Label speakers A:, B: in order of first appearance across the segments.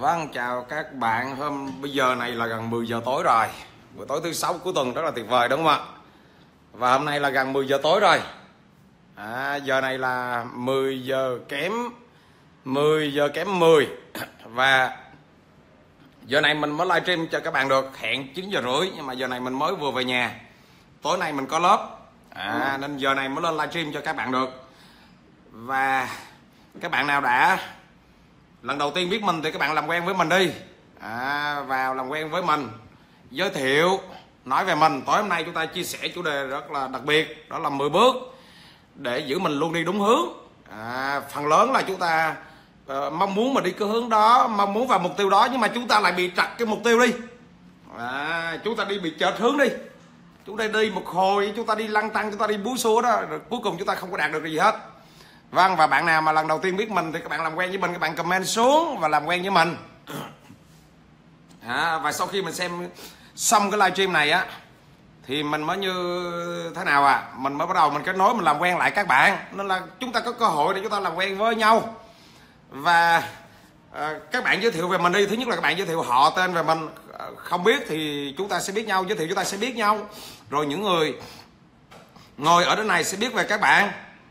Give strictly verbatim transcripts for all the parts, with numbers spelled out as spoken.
A: Vâng, chào các bạn. Hôm bây giờ này là gần mười giờ tối rồi. Buổi tối thứ sáu cuối tuần rất là tuyệt vời đúng không ạ? Và hôm nay là gần mười giờ tối rồi. À, giờ này là mười giờ kém mười giờ kém mười. Và giờ này mình mới livestream cho các bạn được, hẹn chín giờ rưỡi nhưng mà giờ này mình mới vừa về nhà. Tối nay mình có lớp. À, nên giờ này mới lên livestream cho các bạn được. Và các bạn nào đã lần đầu tiên biết mình thì các bạn làm quen với mình đi, à, vào làm quen với mình, giới thiệu, nói về mình. Tối hôm nay chúng ta chia sẻ chủ đề rất là đặc biệt, đó là mười bước để giữ mình luôn đi đúng hướng. À, phần lớn là chúng ta uh, mong muốn mình đi cái hướng đó, mong muốn vào mục tiêu đó, nhưng mà chúng ta lại bị trật cái mục tiêu đi. À, chúng ta đi bị chệch hướng đi, chúng ta đi một hồi, chúng ta đi lăn tăng, chúng ta đi búa xua đó, rồi cuối cùng chúng ta không có đạt được gì hết. Vâng, và bạn nào mà lần đầu tiên biết mình thì các bạn làm quen với mình, các bạn comment xuống và làm quen với mình. À, và sau khi mình xem xong cái livestream này á thì mình mới như thế nào à mình mới bắt đầu mình kết nối, mình làm quen lại các bạn, nên là chúng ta có cơ hội để chúng ta làm quen với nhau. Và à, các bạn giới thiệu về mình đi. Thứ nhất là các bạn giới thiệu họ tên về mình, không biết thì chúng ta sẽ biết nhau, giới thiệu chúng ta sẽ biết nhau, rồi những người ngồi ở đây này sẽ biết về các bạn.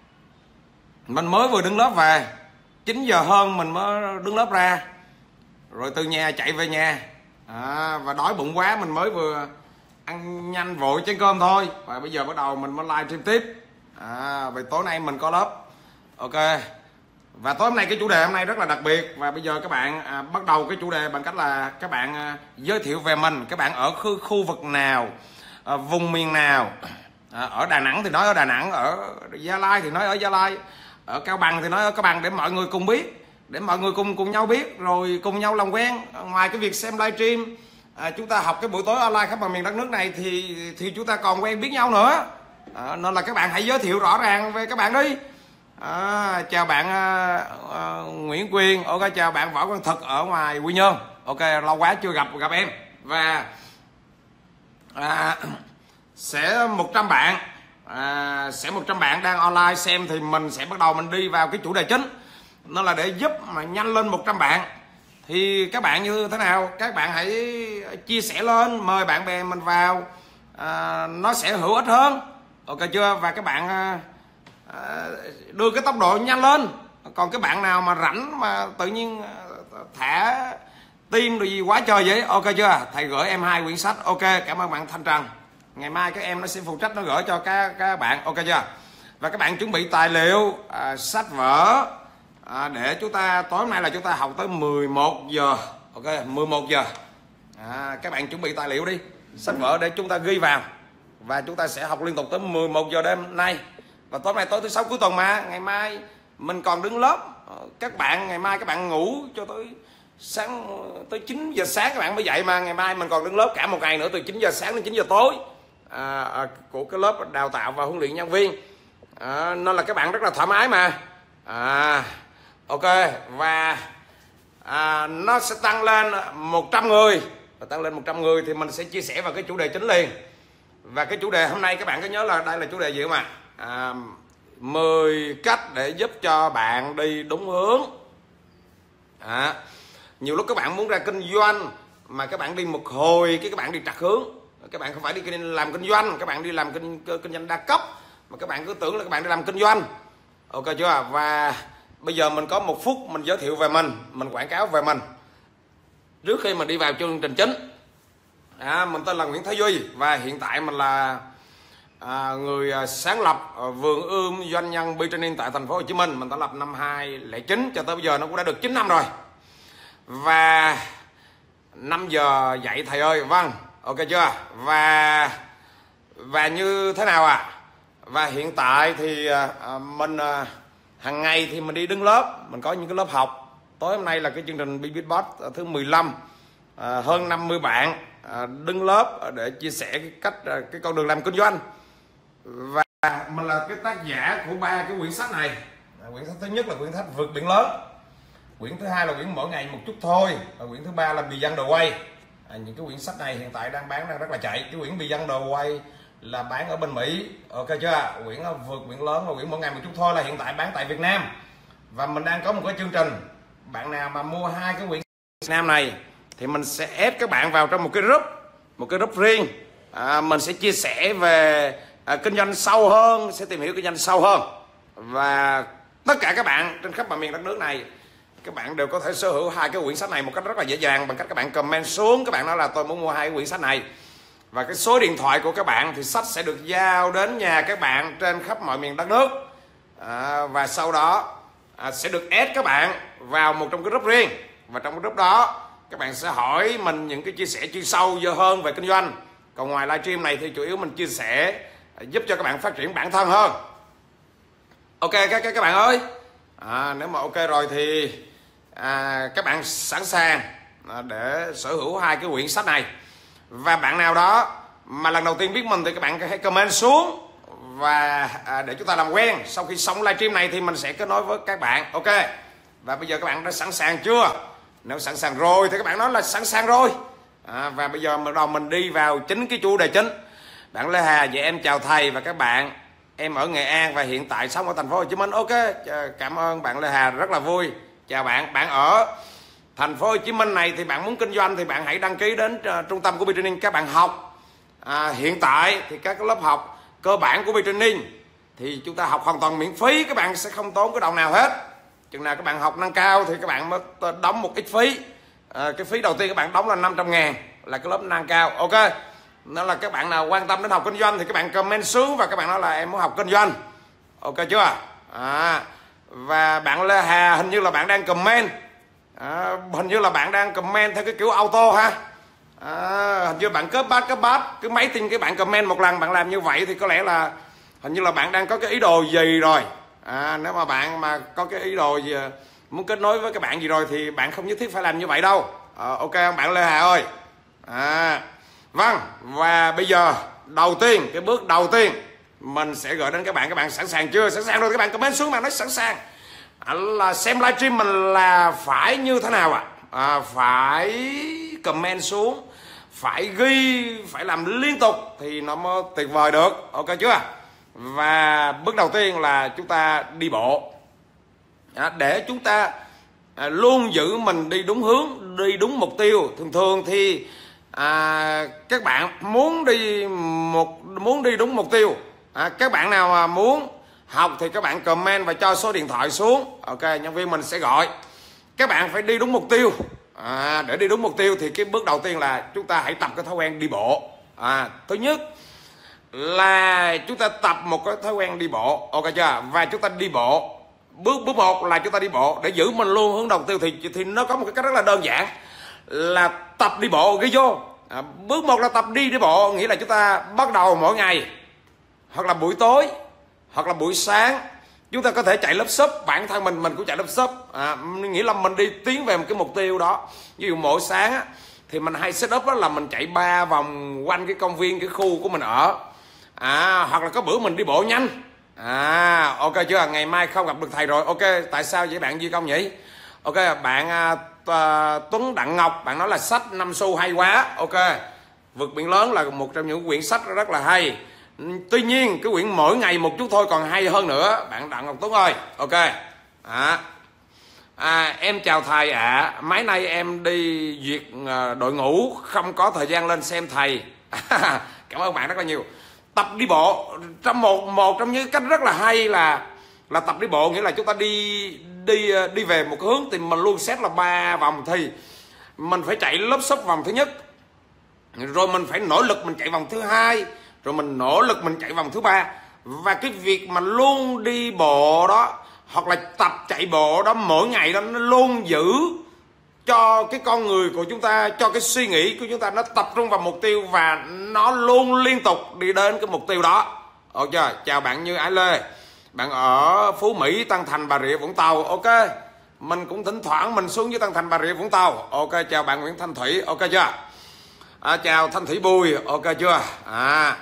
A: Mình mới vừa đứng lớp về, chín giờ hơn mình mới đứng lớp ra, rồi từ nhà chạy về nhà, à, và đói bụng quá, mình mới vừa ăn nhanh vội chén cơm thôi. Và bây giờ bắt đầu mình mới live stream tiếp. À, về tối nay mình có lớp. Ok. Và tối hôm nay cái chủ đề hôm nay rất là đặc biệt. Và bây giờ các bạn à, bắt đầu cái chủ đề bằng cách là các bạn à, giới thiệu về mình. Các bạn ở khu, khu vực nào, à, vùng miền nào. À, ở Đà Nẵng thì nói ở Đà Nẵng, ở Gia Lai thì nói ở Gia Lai, ở Cao Bằng thì nói ở Cao Bằng, để mọi người cùng biết, để mọi người cùng cùng nhau biết, rồi cùng nhau làm quen. Ngoài cái việc xem livestream, à, chúng ta học cái buổi tối online khắp mọi miền đất nước này thì thì chúng ta còn quen biết nhau nữa. À, nên là các bạn hãy giới thiệu rõ ràng về các bạn đi. À, chào bạn à, à, Nguyễn Quyền, ok, chào bạn Võ Quang Thực ở ngoài Quy Nhơn, ok, lâu quá chưa gặp gặp em. Và à, sẽ một trăm bạn à, sẽ một trăm bạn đang online xem thì mình sẽ bắt đầu mình đi vào cái chủ đề chính. Nó là để giúp mà nhanh lên một trăm bạn. Thì các bạn như thế nào, các bạn hãy chia sẻ lên, mời bạn bè mình vào, à, nó sẽ hữu ích hơn, ok chưa? Và các bạn à, đưa cái tốc độ nhanh lên. Còn cái bạn nào mà rảnh mà tự nhiên thả tim rồi gì quá trời vậy, ok chưa? Thầy gửi em hai quyển sách, ok, cảm ơn bạn Thanh Trần. Ngày mai các em nó sẽ phụ trách nó gửi cho các các bạn, ok chưa? Và các bạn chuẩn bị tài liệu, à, sách vở, à, để chúng ta tối nay là chúng ta học tới mười một giờ, ok, mười một giờ. À, các bạn chuẩn bị tài liệu đi, sách vở để chúng ta ghi vào, và chúng ta sẽ học liên tục tới mười một giờ đêm nay. Và tối nay tối thứ sáu cuối tuần mà, ngày mai mình còn đứng lớp. Các bạn ngày mai các bạn ngủ cho tới sáng, tới chín giờ sáng các bạn mới dậy, mà ngày mai mình còn đứng lớp cả một ngày nữa, từ chín giờ sáng đến chín giờ tối. À, à, của cái lớp đào tạo và huấn luyện nhân viên, à, nên là các bạn rất là thoải mái mà. À, ok. Và à, nó sẽ tăng lên một trăm người, và tăng lên một trăm người thì mình sẽ chia sẻ vào cái chủ đề chính liền. Và cái chủ đề hôm nay các bạn có nhớ là đây là chủ đề gì không ạ? À, mười cách để giúp cho bạn đi đúng hướng. À, nhiều lúc các bạn muốn ra kinh doanh mà các bạn đi một hồi cái các bạn đi trật hướng. Các bạn không phải đi làm kinh doanh, các bạn đi làm kinh kinh doanh đa cấp, mà các bạn cứ tưởng là các bạn đi làm kinh doanh, ok chưa? Và bây giờ mình có một phút mình giới thiệu về mình, mình quảng cáo về mình trước khi mình đi vào chương trình chính. À, mình tên là Nguyễn Thái Duy và hiện tại mình là à, người sáng lập vườn ươm doanh nhân B-Training tại thành phố Hồ Chí Minh. Mình đã lập năm hai không không chín cho tới bây giờ nó cũng đã được chín năm rồi. Và năm giờ dậy thầy ơi, vâng, ok chưa? Và và như thế nào ạ? À? Và hiện tại thì à, mình à, hàng ngày thì mình đi đứng lớp, mình có những cái lớp học. Tối hôm nay là cái chương trình BBBoss thứ mười lăm, à, hơn năm mươi bạn à, đứng lớp để chia sẻ cái cách à, cái con đường làm kinh doanh. Và mình là cái tác giả của ba cái quyển sách này. À, quyển sách thứ nhất là quyển sách Vượt Biển Lớn, quyển thứ hai là quyển Mỗi Ngày Một Chút Thôi, và quyển thứ ba là Bì Dân Đồ Quay. À, những cái quyển sách này hiện tại đang bán đang rất là chạy. Cái quyển Bì Dân Đồ Quay là bán ở bên Mỹ, ok chưa? Quyển Vượt Biển Lớn và quyển Mỗi Ngày Một Chút Thôi là hiện tại bán tại Việt Nam. Và mình đang có một cái chương trình, bạn nào mà mua hai cái quyển Nam này thì mình sẽ ép các bạn vào trong một cái group, một cái group riêng. À, mình sẽ chia sẻ về à, kinh doanh sâu hơn, sẽ tìm hiểu kinh doanh sâu hơn, và tất cả các bạn trên khắp mọi miền đất nước này, các bạn đều có thể sở hữu hai cái quyển sách này một cách rất là dễ dàng bằng cách các bạn comment xuống, các bạn nói là tôi muốn mua hai cái quyển sách này, và cái số điện thoại của các bạn thì sách sẽ được giao đến nhà các bạn trên khắp mọi miền đất nước. À, và sau đó à, sẽ được add các bạn vào một trong cái group riêng, và trong cái group đó các bạn sẽ hỏi mình những cái chia sẻ chuyên sâu dơ hơn về kinh doanh. Còn ngoài livestream này thì chủ yếu mình chia sẻ giúp cho các bạn phát triển bản thân hơn. Ok các các, các bạn ơi, à, nếu mà ok rồi thì à, các bạn sẵn sàng để sở hữu hai cái quyển sách này. Và bạn nào đó mà lần đầu tiên biết mình thì các bạn hãy comment xuống, và à, để chúng ta làm quen. Sau khi xong livestream này thì mình sẽ kết nối với các bạn. Ok, và bây giờ các bạn đã sẵn sàng chưa? Nếu sẵn sàng rồi thì các bạn nói là sẵn sàng rồi. À, và bây giờ bắt đầu mình đi vào chính cái chủ đề chính. Bạn Lê Hà, dạ em chào thầy và các bạn. Em ở Nghệ An và hiện tại sống ở thành phố Hồ Chí Minh. Ok, cảm ơn bạn Lê Hà, rất là vui. Chào bạn. Bạn ở thành phố Hồ Chí Minh này thì bạn muốn kinh doanh thì bạn hãy đăng ký đến uh, trung tâm của B-Training các bạn học. À, hiện tại thì các lớp học cơ bản của B-Training thì chúng ta học hoàn toàn miễn phí, các bạn sẽ không tốn cái đồng nào hết. Chừng nào các bạn học nâng cao thì các bạn mới đóng một ít phí. À, cái phí đầu tiên các bạn đóng là năm trăm ngàn là cái lớp nâng cao. Ok, đó là các bạn nào quan tâm đến học kinh doanh thì các bạn comment xuống và các bạn nói là em muốn học kinh doanh. Ok chưa? À, và bạn Lê Hà hình như là bạn đang comment, à, hình như là bạn đang comment theo cái kiểu auto ha. À, hình như bạn cấp bát cấp bát cứ mấy tin cái bạn comment một lần, bạn làm như vậy thì có lẽ là hình như là bạn đang có cái ý đồ gì rồi. À, nếu mà bạn mà có cái ý đồ gì muốn kết nối với các bạn gì rồi thì bạn không nhất thiết phải làm như vậy đâu. À, ok không bạn Lê Hà ơi? À, vâng, và bây giờ đầu tiên, cái bước đầu tiên mình sẽ gửi đến các bạn. Các bạn sẵn sàng chưa? Sẵn sàng rồi các bạn comment xuống, bạn nói sẵn sàng. À, là xem livestream mình là phải như thế nào ạ? À? À, phải comment xuống, phải ghi, phải làm liên tục thì nó mới tuyệt vời được. Ok chưa? Và bước đầu tiên là chúng ta đi bộ, à, để chúng ta à, luôn giữ mình đi đúng hướng, đi đúng mục tiêu. Thường thường thì à, các bạn muốn đi một muốn đi đúng mục tiêu, à, các bạn nào mà muốn học thì các bạn comment và cho số điện thoại xuống. Ok, nhân viên mình sẽ gọi. Các bạn phải đi đúng mục tiêu. À, để đi đúng mục tiêu thì cái bước đầu tiên là chúng ta hãy tập cái thói quen đi bộ. À, thứ nhất là chúng ta tập một cái thói quen đi bộ. Ok chưa? Và chúng ta đi bộ. Bước bước một là chúng ta đi bộ để giữ mình luôn hướng mục tiêu, thì thì nó có một cái cách rất là đơn giản là tập đi bộ ghi vô. À, bước một là tập đi đi bộ, nghĩa là chúng ta bắt đầu mỗi ngày, hoặc là buổi tối, hoặc là buổi sáng, chúng ta có thể chạy lớp sub. Bản thân mình mình cũng chạy lớp sub, à, nghĩa là mình đi tiến về một cái mục tiêu đó. Ví dụ mỗi sáng á, thì mình hay set up đó là mình chạy ba vòng quanh cái công viên, cái khu của mình ở. À, hoặc là có bữa mình đi bộ nhanh. À, ok chưa? Ngày mai không gặp được thầy rồi. Ok, tại sao vậy bạn Duy Công nhỉ? Ok, bạn à, Tuấn Đặng Ngọc, bạn nói là sách năm xu hay quá. Ok, Vượt Biển Lớn là một trong những quyển sách rất là hay. Tuy nhiên cái quyển mỗi ngày một chút thôi còn hay hơn nữa, bạn Đặng Ngọc Tuấn ơi. Ok, à, à, em chào thầy ạ. À. Mấy nay em đi duyệt đội ngũ, không có thời gian lên xem thầy. Cảm ơn bạn rất là nhiều. Tập đi bộ trong một một trong những cách rất là hay là là tập đi bộ, nghĩa là chúng ta đi đi đi về một hướng thì mình luôn xét là ba vòng, thì mình phải chạy lớp sub vòng thứ nhất, rồi mình phải nỗ lực mình chạy vòng thứ hai, rồi mình nỗ lực mình chạy vòng thứ ba. Và cái việc mà luôn đi bộ đó hoặc là tập chạy bộ đó mỗi ngày đó, nó luôn giữ cho cái con người của chúng ta, cho cái suy nghĩ của chúng ta nó tập trung vào mục tiêu và nó luôn liên tục đi đến cái mục tiêu đó. Ok, chào bạn Như Ái Lê, bạn ở Phú Mỹ, Tân Thành, Bà Rịa Vũng Tàu. Ok, mình cũng thỉnh thoảng mình xuống với Tân Thành, Bà Rịa Vũng Tàu. Ok, chào bạn Nguyễn Thanh Thủy. Ok chưa? À, chào Thanh Thủy Bùi. Ok chưa? À,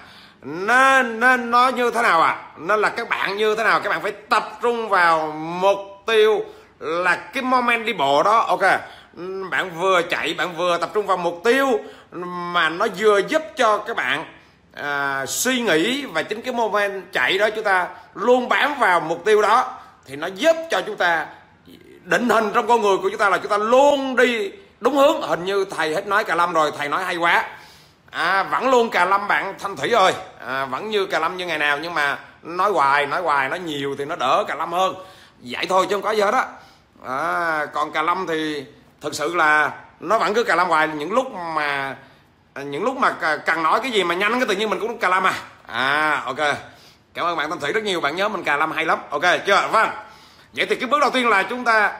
A: nên nên nó như thế nào à? Nên là các bạn như thế nào? Các bạn phải tập trung vào mục tiêu là cái moment đi bộ đó. Ok, bạn vừa chạy, bạn vừa tập trung vào mục tiêu, mà nó vừa giúp cho các bạn à, suy nghĩ, và chính cái moment chạy đó chúng ta luôn bám vào mục tiêu đó thì nó giúp cho chúng ta định hình trong con người của chúng ta là chúng ta luôn đi đúng hướng. Hình như thầy hết nói Cà Lâm rồi, thầy nói hay quá. À, vẫn luôn Cà Lâm bạn Thanh Thủy ơi, à, vẫn như Cà Lâm như ngày nào, nhưng mà nói hoài nói hoài nói nhiều thì nó đỡ Cà Lâm hơn, vậy thôi chứ không có gì hết á. À, còn Cà Lâm thì thực sự là nó vẫn cứ Cà Lâm hoài. Những lúc mà những lúc mà cần nói cái gì mà nhanh cái tự nhiên mình cũng Cà Lâm à. À ok, cảm ơn bạn Thanh Thủy rất nhiều, bạn nhớ mình Cà Lâm hay lắm. Ok chưa? Vâng, vậy thì cái bước đầu tiên là chúng ta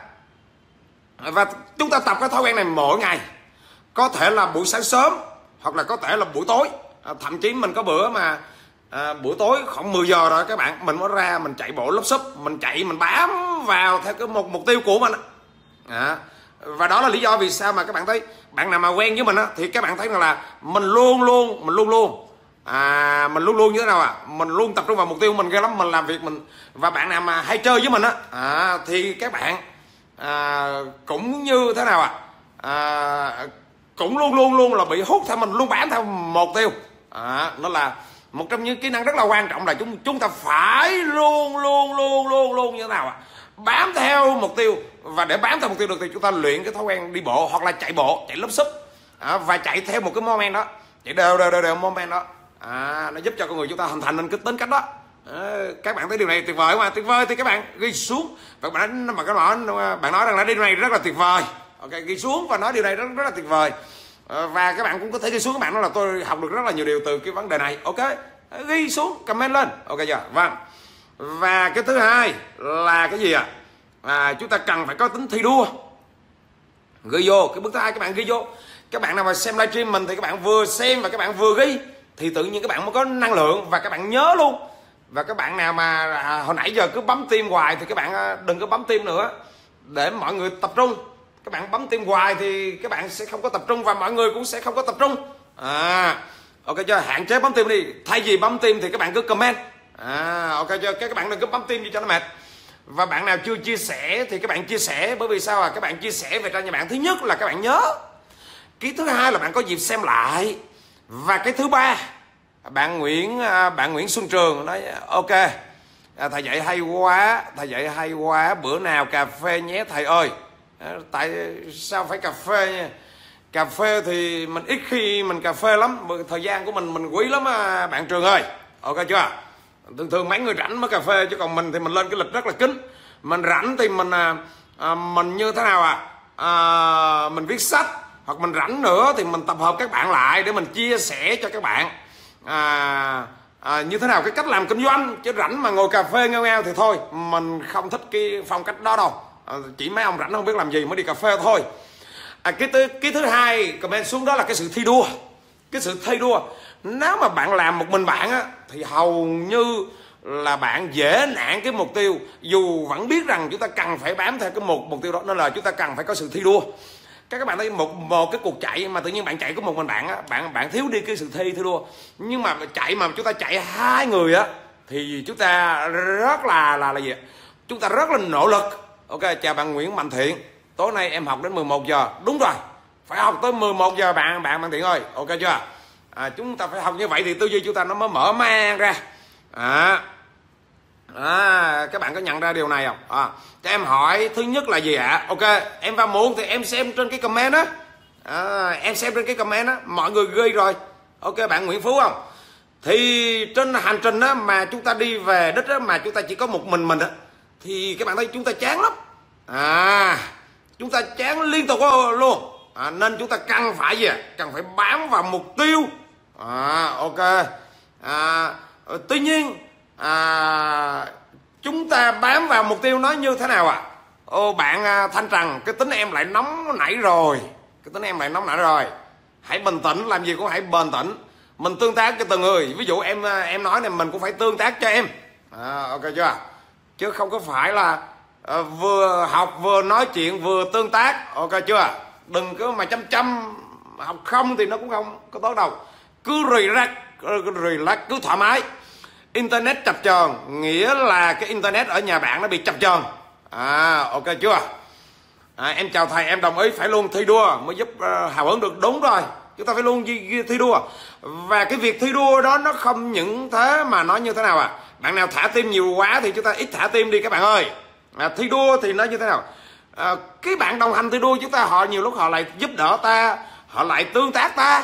A: và chúng ta tập cái thói quen này mỗi ngày, có thể là buổi sáng sớm hoặc là có thể là buổi tối. À, thậm chí mình có bữa mà à, buổi tối khoảng mười giờ rồi các bạn, mình mới ra mình chạy bộ lốp xúp, mình chạy mình bám vào theo cái một mục tiêu của mình. À, và đó là lý do vì sao mà các bạn thấy bạn nào mà quen với mình á, thì các bạn thấy rằng là mình luôn luôn mình luôn luôn à, mình luôn luôn như thế nào à, mình luôn tập trung vào mục tiêu của mình ghê lắm. Mình làm việc mình, và bạn nào mà hay chơi với mình á, à, thì các bạn à, cũng như thế nào à, à cũng luôn luôn luôn là bị hút theo mình, luôn bám theo mục tiêu. À, nó là một trong những kỹ năng rất là quan trọng, là chúng chúng ta phải luôn luôn luôn luôn luôn như thế nào ạ, à? Bám theo mục tiêu. Và để bám theo mục tiêu được thì chúng ta luyện cái thói quen đi bộ hoặc là chạy bộ, chạy lốp xúp, à, và chạy theo một cái moment đó, chạy đều đều đều đều moment đó. À, nó giúp cho con người chúng ta hình thành nên cái tính cách đó. À, các bạn thấy điều này tuyệt vời không ạ? Tuyệt vời thì các bạn ghi xuống và bạn nói, mà cái nói bạn nói rằng là điều này rất là tuyệt vời. Ok, ghi xuống và nói điều này rất rất là tuyệt vời. À, và các bạn cũng có thể ghi xuống, các bạn nói là tôi học được rất là nhiều điều từ cái vấn đề này. Ok, ghi xuống, comment lên. Ok chưa? Vâng. Và cái thứ hai là cái gì ạ? À? À, chúng ta cần phải có tính thi đua. Ghi vô cái bước thứ hai, các bạn ghi vô. Các bạn nào mà xem livestream mình thì các bạn vừa xem và các bạn vừa ghi, thì tự nhiên các bạn mới có năng lượng và các bạn nhớ luôn. Và các bạn nào mà à, hồi nãy giờ cứ bấm tim hoài thì các bạn à, đừng có bấm tim nữa, để mọi người tập trung. Các bạn bấm tim hoài thì các bạn sẽ không có tập trung và mọi người cũng sẽ không có tập trung. À, ok chưa? Hạn chế bấm tim đi. Thay vì bấm tim thì các bạn cứ comment. À, ok chưa? Các bạn đừng có bấm tim cho nó mệt. Và bạn nào chưa chia sẻ thì các bạn chia sẻ. Bởi vì sao à? Các bạn chia sẻ về trang nhà bạn, thứ nhất là các bạn nhớ, cái thứ hai là bạn có dịp xem lại, và cái thứ ba, bạn Nguyễn bạn Nguyễn Xuân Trường nói ok, à, thầy dạy hay quá, thầy dạy hay quá, bữa nào cà phê nhé thầy ơi. À, tại sao phải cà phê nha? Cà phê thì mình ít khi mình cà phê lắm, thời gian của mình mình quý lắm à, bạn Trường ơi. Ok chưa? Thường thường mấy người rảnh mới cà phê, chứ còn mình thì mình lên cái lịch rất là kín. Mình rảnh thì mình à, mình như thế nào à, à mình viết sách, hoặc mình rảnh nữa thì mình tập hợp các bạn lại để mình chia sẻ cho các bạn à, à, như thế nào cái cách làm kinh doanh. Chứ rảnh mà ngồi cà phê ngao ngao thì thôi, mình không thích cái phong cách đó đâu. À, chỉ mấy ông rảnh không biết làm gì mới đi cà phê thôi. À, cái, thứ, cái thứ hai comment xuống đó là cái sự thi đua. Cái sự thi đua, nếu mà bạn làm một mình bạn á, thì hầu như là bạn dễ nản cái mục tiêu, dù vẫn biết rằng chúng ta cần phải bám theo cái một mục tiêu đó. Nên là chúng ta cần phải có sự thi đua. Các các bạn thấy một một cái cuộc chạy mà tự nhiên bạn chạy có một mình bạn á, bạn bạn thiếu đi cái sự thi thi đua. Nhưng mà chạy mà chúng ta chạy hai người á, thì chúng ta rất là là là gì? Chúng ta rất là nỗ lực. Ok, chào bạn Nguyễn Mạnh Thiện. Tối nay em học đến mười một giờ. Đúng rồi, phải học tới mười một giờ bạn bạn Mạnh Thiện ơi. Ok chưa? À, chúng ta phải học như vậy thì tư duy chúng ta nó mới mở mang ra. À, à, các bạn có nhận ra điều này không? À, cho em hỏi thứ nhất là gì ạ? À? Ok, em vào muộn thì em xem trên cái comment á. À, em xem trên cái comment á, mọi người ghi rồi. Ok, bạn Nguyễn Phú không? Thì trên hành trình á mà chúng ta đi về đích á, mà chúng ta chỉ có một mình mình á, thì các bạn thấy chúng ta chán lắm. À, chúng ta chán liên tục luôn. À, nên chúng ta cần phải gì ạ? Cần phải bám vào mục tiêu. À, ok. À, tuy nhiên à, chúng ta bám vào mục tiêu nó như thế nào ạ? À? Ô bạn Thanh Trần, cái tính em lại nóng nảy rồi. Cái tính em lại nóng nảy rồi. Hãy bình tĩnh, làm gì cũng hãy bình tĩnh. Mình tương tác cho từng người. Ví dụ em em nói này, mình cũng phải tương tác cho em. À, ok chưa? Chứ không có phải là à, vừa học vừa nói chuyện vừa tương tác. Ok chưa? Đừng có mà chăm chăm học không thì nó cũng không có tốt đâu. Cứ relax, relax, cứ thoải mái. Internet chập chờn nghĩa là cái internet ở nhà bạn nó bị chập chờn. À, ok chưa? À, em chào thầy, em đồng ý phải luôn thi đua mới giúp uh, hào hứng được. Đúng rồi, chúng ta phải luôn thi đua. Và cái việc thi đua đó nó không những thế mà nó như thế nào à? Bạn nào thả tim nhiều quá thì chúng ta ít thả tim đi các bạn ơi. À, thi đua thì nó như thế nào? à, cái bạn đồng hành thi đua chúng ta, họ nhiều lúc họ lại giúp đỡ ta, họ lại tương tác ta,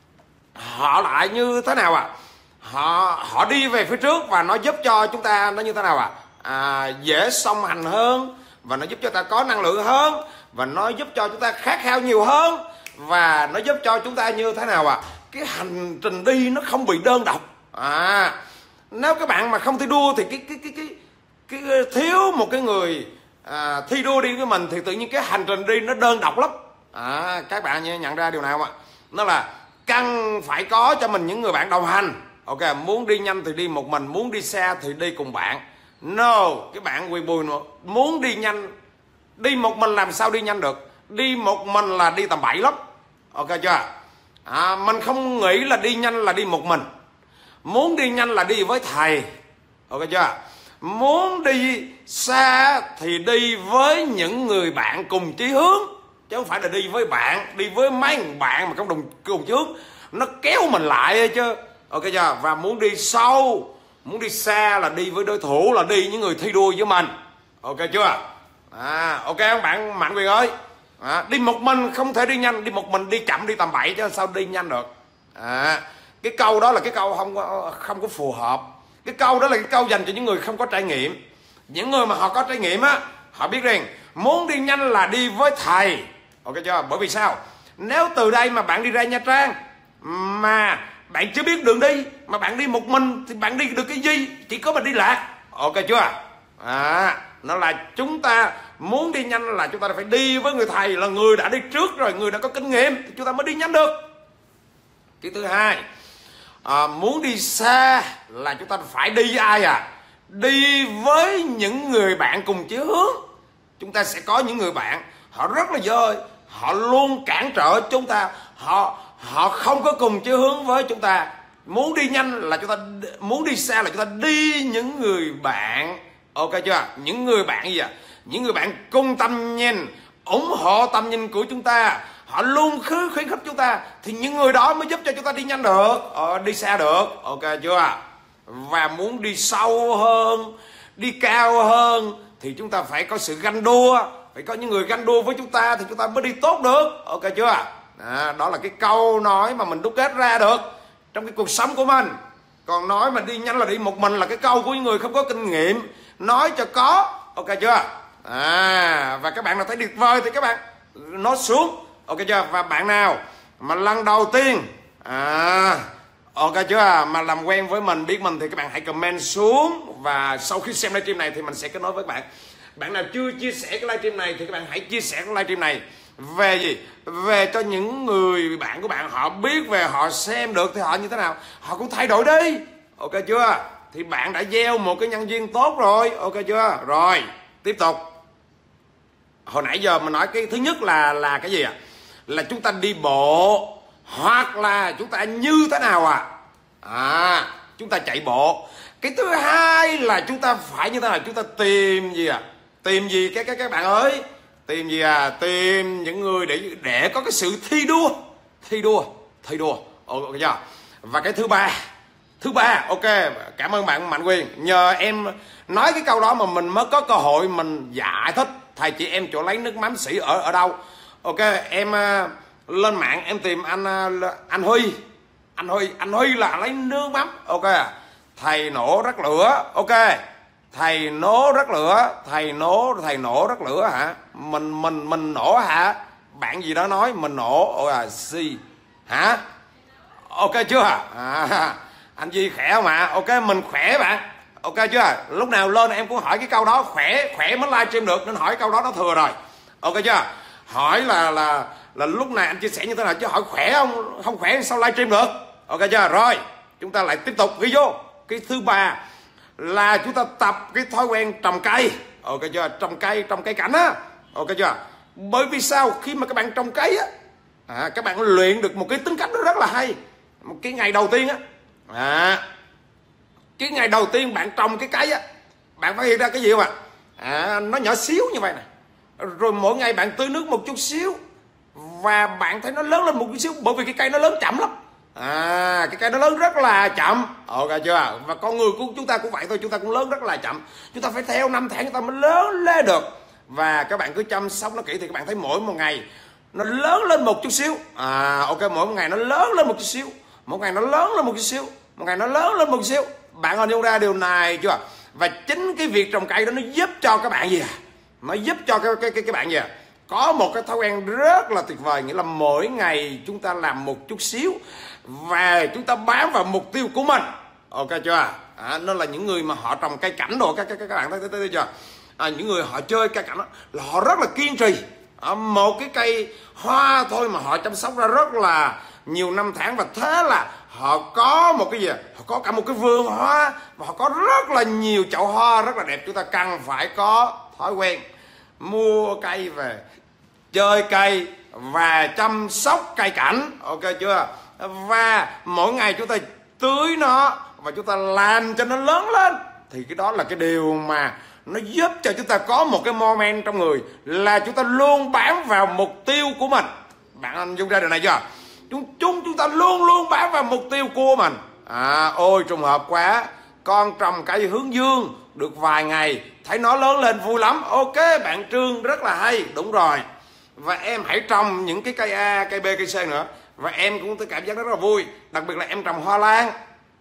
A: họ lại như thế nào ạ? À? họ họ đi về phía trước và nó giúp cho chúng ta nó như thế nào ạ? À? À, dễ song hành hơn, và nó giúp cho ta có năng lượng hơn, và nó giúp cho chúng ta khát khao nhiều hơn, và nó giúp cho chúng ta như thế nào ạ? À? Cái hành trình đi nó không bị đơn độc. À, nếu các bạn mà không thi đua thì cái cái cái cái, cái, cái thiếu một cái người à, thi đua đi với mình thì tự nhiên cái hành trình đi nó đơn độc lắm. À, các bạn nhận ra điều nào không ạ? Nó là cần phải có cho mình những người bạn đồng hành. Ok, muốn đi nhanh thì đi một mình, muốn đi xa thì đi cùng bạn. No, cái bạn Quỳ Bùi muốn đi nhanh, đi một mình làm sao đi nhanh được? Đi một mình là đi tầm bậy lắm. Ok chưa? À, mình không nghĩ là đi nhanh là đi một mình. Muốn đi nhanh là đi với thầy. Ok chưa? Muốn đi xa thì đi với những người bạn cùng chí hướng, chứ không phải là đi với bạn, đi với mấy người bạn mà không đồng cùng chí hướng, nó kéo mình lại chứ. Ok chưa? Và muốn đi sâu, muốn đi xa là đi với đối thủ, là đi những người thi đua với mình. Ok chưa? À, ok không bạn Mạnh Quyền ơi? À, đi một mình không thể đi nhanh, đi một mình đi chậm, đi tầm bậy chứ sao đi nhanh được. À, cái câu đó là cái câu không có, không có phù hợp. Cái câu đó là cái câu dành cho những người không có trải nghiệm. Những người mà họ có trải nghiệm á, họ biết rằng muốn đi nhanh là đi với thầy. Ok chưa? Bởi vì sao? Nếu từ đây mà bạn đi ra Nha Trang mà bạn chưa biết đường đi, mà bạn đi một mình thì bạn đi được cái gì? Chỉ có mình đi lạc. Ok chưa? À, nó là chúng ta muốn đi nhanh là chúng ta phải đi với người thầy, là người đã đi trước rồi, người đã có kinh nghiệm thì chúng ta mới đi nhanh được. Cái thứ hai, à, muốn đi xa là chúng ta phải đi với ai à? Đi với những người bạn cùng chí hướng. Chúng ta sẽ có những người bạn họ rất là dơi, họ luôn cản trở chúng ta, họ họ không có cùng chí hướng với chúng ta. Muốn đi nhanh là chúng ta, muốn đi xa là chúng ta đi những người bạn. Ok chưa? Những người bạn gì ạ? À? Những người bạn cùng tầm nhìn, ủng hộ tầm nhìn của chúng ta, họ luôn khuyến khuyến khích chúng ta, thì những người đó mới giúp cho chúng ta đi nhanh được, ờ, đi xa được. Ok chưa? Và muốn đi sâu hơn, đi cao hơn thì chúng ta phải có sự ganh đua, phải có những người ganh đua với chúng ta thì chúng ta mới đi tốt được. Ok chưa? À, đó là cái câu nói mà mình đúc kết ra được trong cái cuộc sống của mình. Còn nói mà đi nhanh là đi một mình là cái câu của những người không có kinh nghiệm nói cho có. Ok chưa? À, và các bạn nào thấy tuyệt vời thì các bạn nói xuống. Ok chưa? Và bạn nào mà lần đầu tiên à, ok chưa, mà làm quen với mình, biết mình thì các bạn hãy comment xuống. Và sau khi xem livestream này thì mình sẽ kết nối với bạn. Bạn nào chưa chia sẻ cái livestream này thì các bạn hãy chia sẻ cái livestream này về gì? Về cho những người bạn của bạn, họ biết về, họ xem được thì họ như thế nào, họ cũng thay đổi đi. Ok chưa? Thì bạn đã gieo một cái nhân duyên tốt rồi. Ok chưa? Rồi tiếp tục. Hồi nãy giờ mình nói cái thứ nhất là là cái gì ạ? À? Là chúng ta đi bộ, hoặc là chúng ta như thế nào à? À, chúng ta chạy bộ. Cái thứ hai là chúng ta phải như thế nào? Chúng ta tìm gì à? Tìm gì các các các bạn ơi? Tìm gì à? Tìm những người để để có cái sự thi đua, thi đua, thi đua. Ok chưa? Và cái thứ ba, thứ ba, ok, cảm ơn bạn Mạnh Quyền. Nhờ em nói cái câu đó mà mình mới có cơ hội mình giải thích thầy chị em chỗ lấy nước mắm sỉ ở ở đâu. Ok, em uh, lên mạng em tìm anh uh, anh Huy, anh Huy, anh Huy là lấy nước mắm. Ok, thầy nổ rắc lửa. Ok, thầy nổ rắc lửa, thầy nổ thầy nổ rắc lửa hả? Mình mình mình nổ hả? Bạn gì đó nói mình nổ. Ôi à, si hả? Ok chưa? À, anh Duy khỏe không ạ? Ok, mình khỏe bạn. Ok chưa? Lúc nào lên em cũng hỏi cái câu đó, khỏe khỏe mới livestream được, nên hỏi câu đó nó thừa rồi. Ok chưa? Hỏi là là là lúc này anh chia sẻ như thế nào, chứ hỏi khỏe không, không khỏe sao livestream được. Ok chưa? Rồi chúng ta lại tiếp tục ghi vô. Cái thứ ba là chúng ta tập cái thói quen trồng cây. Ok chưa? Trồng cây, trồng cây cảnh á. Ok chưa? Bởi vì sao? Khi mà các bạn trồng cây á, à, các bạn luyện được một cái tính cách nó rất là hay. Một cái ngày đầu tiên á, à, cái ngày đầu tiên bạn trồng cái cây á, bạn phát hiện ra cái gì không ạ? À, nó nhỏ xíu như vậy nè, rồi mỗi ngày bạn tưới nước một chút xíu, và bạn thấy nó lớn lên một chút xíu, bởi vì cái cây nó lớn chậm lắm. À, cái cây nó lớn rất là chậm. Ok chưa? Và con người của chúng ta cũng vậy thôi, chúng ta cũng lớn rất là chậm. Chúng ta phải theo năm tháng chúng ta mới lớn lên được. và các bạn cứ chăm sóc nó kỹ thì các bạn thấy mỗi một ngày nó lớn lên một chút xíu. À ok, mỗi một ngày nó lớn lên một chút xíu, mỗi ngày nó lớn lên một chút xíu, một ngày nó lớn lên một chút xíu. Bạn hình dung ra điều này chưa? Và chính cái việc trồng cây đó nó giúp cho các bạn gì à? Nó giúp cho cái cái cái, cái bạn gì à? Có một cái thói quen rất là tuyệt vời, nghĩa là mỗi ngày chúng ta làm một chút xíu và chúng ta bám vào mục tiêu của mình. Ok chưa? À, nó là những người mà họ trồng cây cảnh đồ, các các các bạn thấy, thấy, thấy chưa? À, những người họ chơi cây cảnh đó là họ rất là kiên trì. À, một cái cây hoa thôi mà họ chăm sóc ra rất là nhiều năm tháng, và thế là họ có một cái gì? Họ có cả một cái vườn hoa và họ có rất là nhiều chậu hoa rất là đẹp. Chúng ta cần phải có thói quen mua cây về, chơi cây và chăm sóc cây cảnh. Ok chưa? Và mỗi ngày chúng ta tưới nó và chúng ta làm cho nó lớn lên, thì cái đó là cái điều mà nó giúp cho chúng ta có một cái moment trong người, là chúng ta luôn bám vào mục tiêu của mình. Bạn anh dung ra điều này chưa? Chúng chúng chúng ta luôn luôn bám vào mục tiêu của mình. À ôi trùng hợp quá, con trồng cây hướng dương được vài ngày thấy nó lớn lên vui lắm. Ok bạn Trương, rất là hay. Đúng rồi, và em hãy trồng những cái cây A, cây B, cây C nữa, và em cũng có cảm giác rất là vui. Đặc biệt là em trồng hoa lan,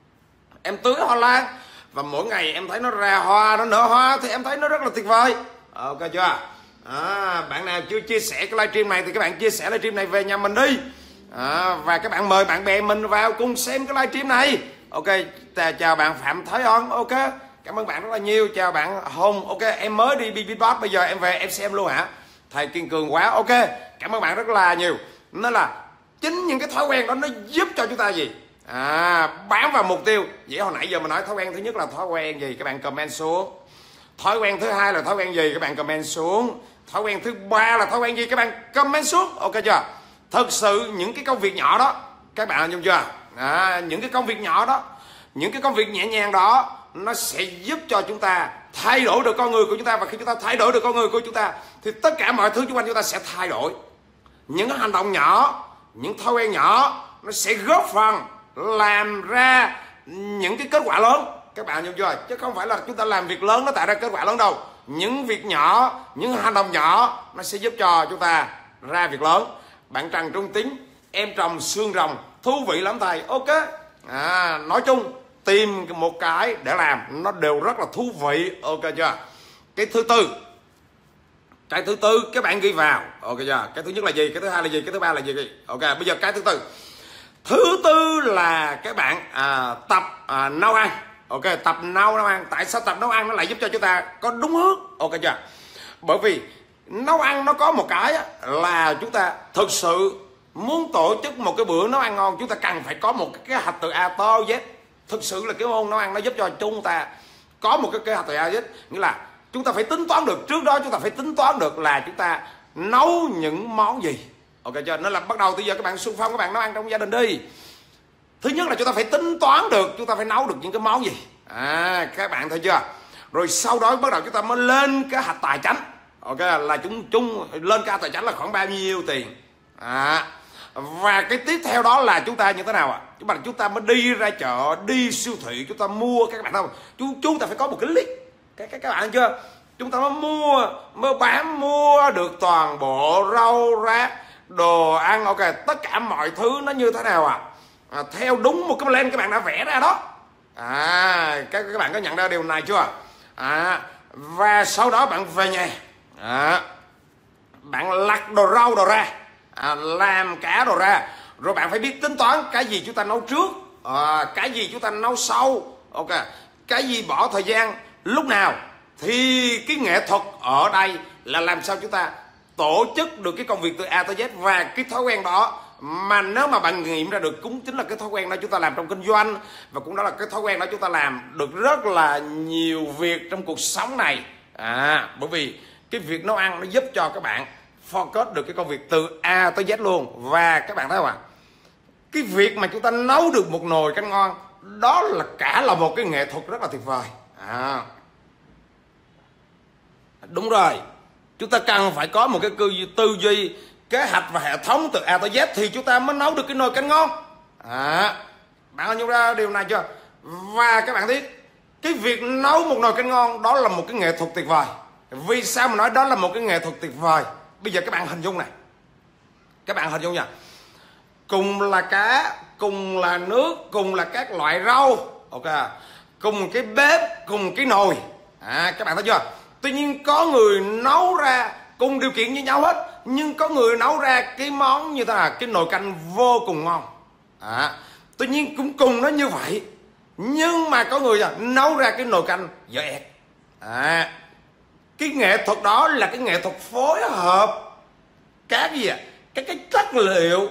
A: em tưới hoa lan và mỗi ngày em thấy nó ra hoa, nó nở hoa thì em thấy nó rất là tuyệt vời. Ok chưa? À, bạn nào chưa chia sẻ cái livestream này thì các bạn chia sẻ livestream này về nhà mình đi. À, và các bạn mời bạn bè mình vào cùng xem cái livestream này. Ok, chào bạn Phạm Thái Ân. Ok, cảm ơn bạn rất là nhiều. Chào bạn Hùng. Ok, em mới đi Beatbox, bây giờ em về em xem luôn hả? Thầy kiên cường quá. Ok, cảm ơn bạn rất là nhiều. Nó là chính những cái thói quen đó nó giúp cho chúng ta gì? À, bám vào mục tiêu. Vậy hồi nãy giờ mình nói thói quen thứ nhất là thói quen gì? Các bạn comment xuống. Thói quen thứ hai là thói quen gì? Các bạn comment xuống. Thói quen thứ ba là thói quen gì? Các bạn comment xuống. Ok chưa? Thực sự những cái công việc nhỏ đó, các bạn hiểu chưa? À, những cái công việc nhỏ đó, những cái công việc nhẹ nhàng đó, nó sẽ giúp cho chúng ta thay đổi được con người của chúng ta. Và khi chúng ta thay đổi được con người của chúng ta thì tất cả mọi thứ xung quanh chúng ta sẽ thay đổi. Những cái hành động nhỏ, những thói quen nhỏ nó sẽ góp phần làm ra những cái kết quả lớn. Các bạn hiểu chưa? Chứ không phải là chúng ta làm việc lớn nó tạo ra kết quả lớn đâu. Những việc nhỏ, những hành động nhỏ nó sẽ giúp cho chúng ta ra việc lớn. Bạn Trần Trung Tín, em trồng xương rồng thú vị lắm thầy. Ok, à, nói chung tìm một cái để làm nó đều rất là thú vị. Ok chưa? Cái thứ tư, cái thứ tư các bạn ghi vào. Ok chưa? Cái thứ nhất là gì? Cái thứ hai là gì? Cái thứ ba là gì? Ok, bây giờ cái thứ tư. Thứ tư là các bạn à, tập à, nấu ăn. Ok, tập nấu nấu ăn. Tại sao tập nấu ăn nó lại giúp cho chúng ta có đúng hướng? Ok chưa? Bởi vì nấu ăn nó có một cái là chúng ta thực sự muốn tổ chức một cái bữa nấu ăn ngon, chúng ta cần phải có một cái kế hoạch từ A tới Z. Thực sự là cái môn nấu ăn nó giúp cho chúng ta có một cái kế hoạch từ A tới Z. Nghĩa là chúng ta phải tính toán được, trước đó chúng ta phải tính toán được là chúng ta nấu những món gì. Ok chưa? Nên là bắt đầu từ giờ các bạn xung phong, các bạn nấu ăn trong gia đình đi. Thứ nhất là chúng ta phải tính toán được, chúng ta phải nấu được những cái món gì. À, các bạn thấy chưa? Rồi sau đó bắt đầu chúng ta mới lên kế hoạch tài chính. Ok, là chúng chung lên kế hoạch tài chính là khoảng bao nhiêu tiền. À, và cái tiếp theo đó là chúng ta như thế nào ạ? À? Chúng ta chúng ta mới đi ra chợ, đi siêu thị, chúng ta mua, các bạn thấy không? Chúng chúng ta phải có một cái list. Các các các bạn thấy chưa? Chúng ta mới mua, mới bán mua được toàn bộ rau rác, đồ ăn. Ok, tất cả mọi thứ nó như thế nào ạ? À? À, theo đúng một cái plan các bạn đã vẽ ra đó. À, các các bạn có nhận ra điều này chưa? À, và sau đó bạn về nhà, à, bạn lặt đồ rau đồ ra, à, làm cả đồ ra, rồi bạn phải biết tính toán cái gì chúng ta nấu trước, à, cái gì chúng ta nấu sau. Ok, cái gì bỏ thời gian lúc nào. Thì cái nghệ thuật ở đây là làm sao chúng ta tổ chức được cái công việc từ A tới Z. Và cái thói quen đó mà nếu mà bạn nghiệm ra được, cũng chính là cái thói quen đó chúng ta làm trong kinh doanh, và cũng đó là cái thói quen đó chúng ta làm được rất là nhiều việc trong cuộc sống này. À, bởi vì cái việc nấu ăn nó giúp cho các bạn focus được cái công việc từ A tới Z luôn. Và các bạn thấy không ạ? Cái việc mà chúng ta nấu được một nồi canh ngon, đó là cả là một cái nghệ thuật rất là tuyệt vời. À, đúng rồi, chúng ta cần phải có một cái tư duy, kế hoạch và hệ thống từ A tới Z thì chúng ta mới nấu được cái nồi canh ngon. À, bạn có nhận ra điều này chưa? Và các bạn biết cái việc nấu một nồi canh ngon đó là một cái nghệ thuật tuyệt vời. Vì sao mà nói đó là một cái nghệ thuật tuyệt vời? Bây giờ các bạn hình dung này, các bạn hình dung nha, cùng là cá, cùng là nước, cùng là các loại rau, ok, cùng cái bếp, cùng cái nồi, à, các bạn thấy chưa? Tuy nhiên có người nấu ra cùng điều kiện như nhau hết, nhưng có người nấu ra cái món như thế nào, cái nồi canh vô cùng ngon, à, tuy nhiên cũng cùng nó như vậy, nhưng mà có người à, nấu ra cái nồi canh dở ẹt, à, cái nghệ thuật đó là cái nghệ thuật phối hợp các gì ạ, à? Các cái chất liệu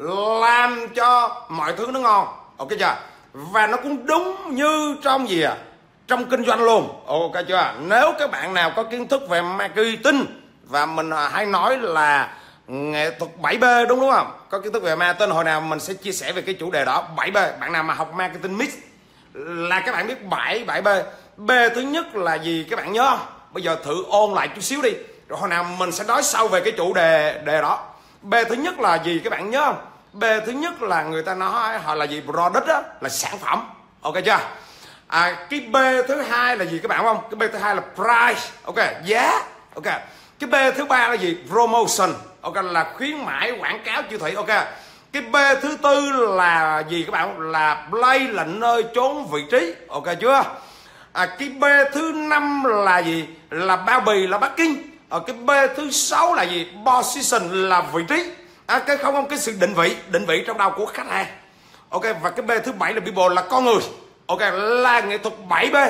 A: làm cho mọi thứ nó ngon, ok chưa? Và nó cũng đúng như trong gì à, trong kinh doanh luôn, ok chưa? Nếu các bạn nào có kiến thức về marketing, và mình hay nói là nghệ thuật bảy B, đúng đúng không? Có kiến thức về marketing, hồi nào mình sẽ chia sẻ về cái chủ đề đó, bảy B. Bạn nào mà học marketing mix là các bạn biết bảy bảy B. B thứ nhất là gì các bạn nhớ? Bây giờ thử ôn lại chút xíu đi, rồi hồi nào mình sẽ nói sau về cái chủ đề đề đó. B thứ nhất là gì các bạn nhớ không? B thứ nhất là người ta nói họ là gì, product đó, là sản phẩm, ok chưa? À, cái B thứ hai là gì các bạn không? Cái B thứ hai là price, ok, giá, ok. Cái B thứ ba là gì? Promotion, ok, là khuyến mãi, quảng cáo, chiêu thị, ok. Cái B thứ tư là gì các bạn? Là place, là nơi, chốn, vị trí, ok chưa? À, cái B thứ năm là gì? Là bao bì, là Bắc-Kinh. Ở cái B thứ sáu là gì? Position, là vị trí. À, cái không không cái sự định vị, định vị trong đầu của khách hàng. Ok, và cái B thứ bảy là people, là con người. Ok, là nghệ thuật bảy B.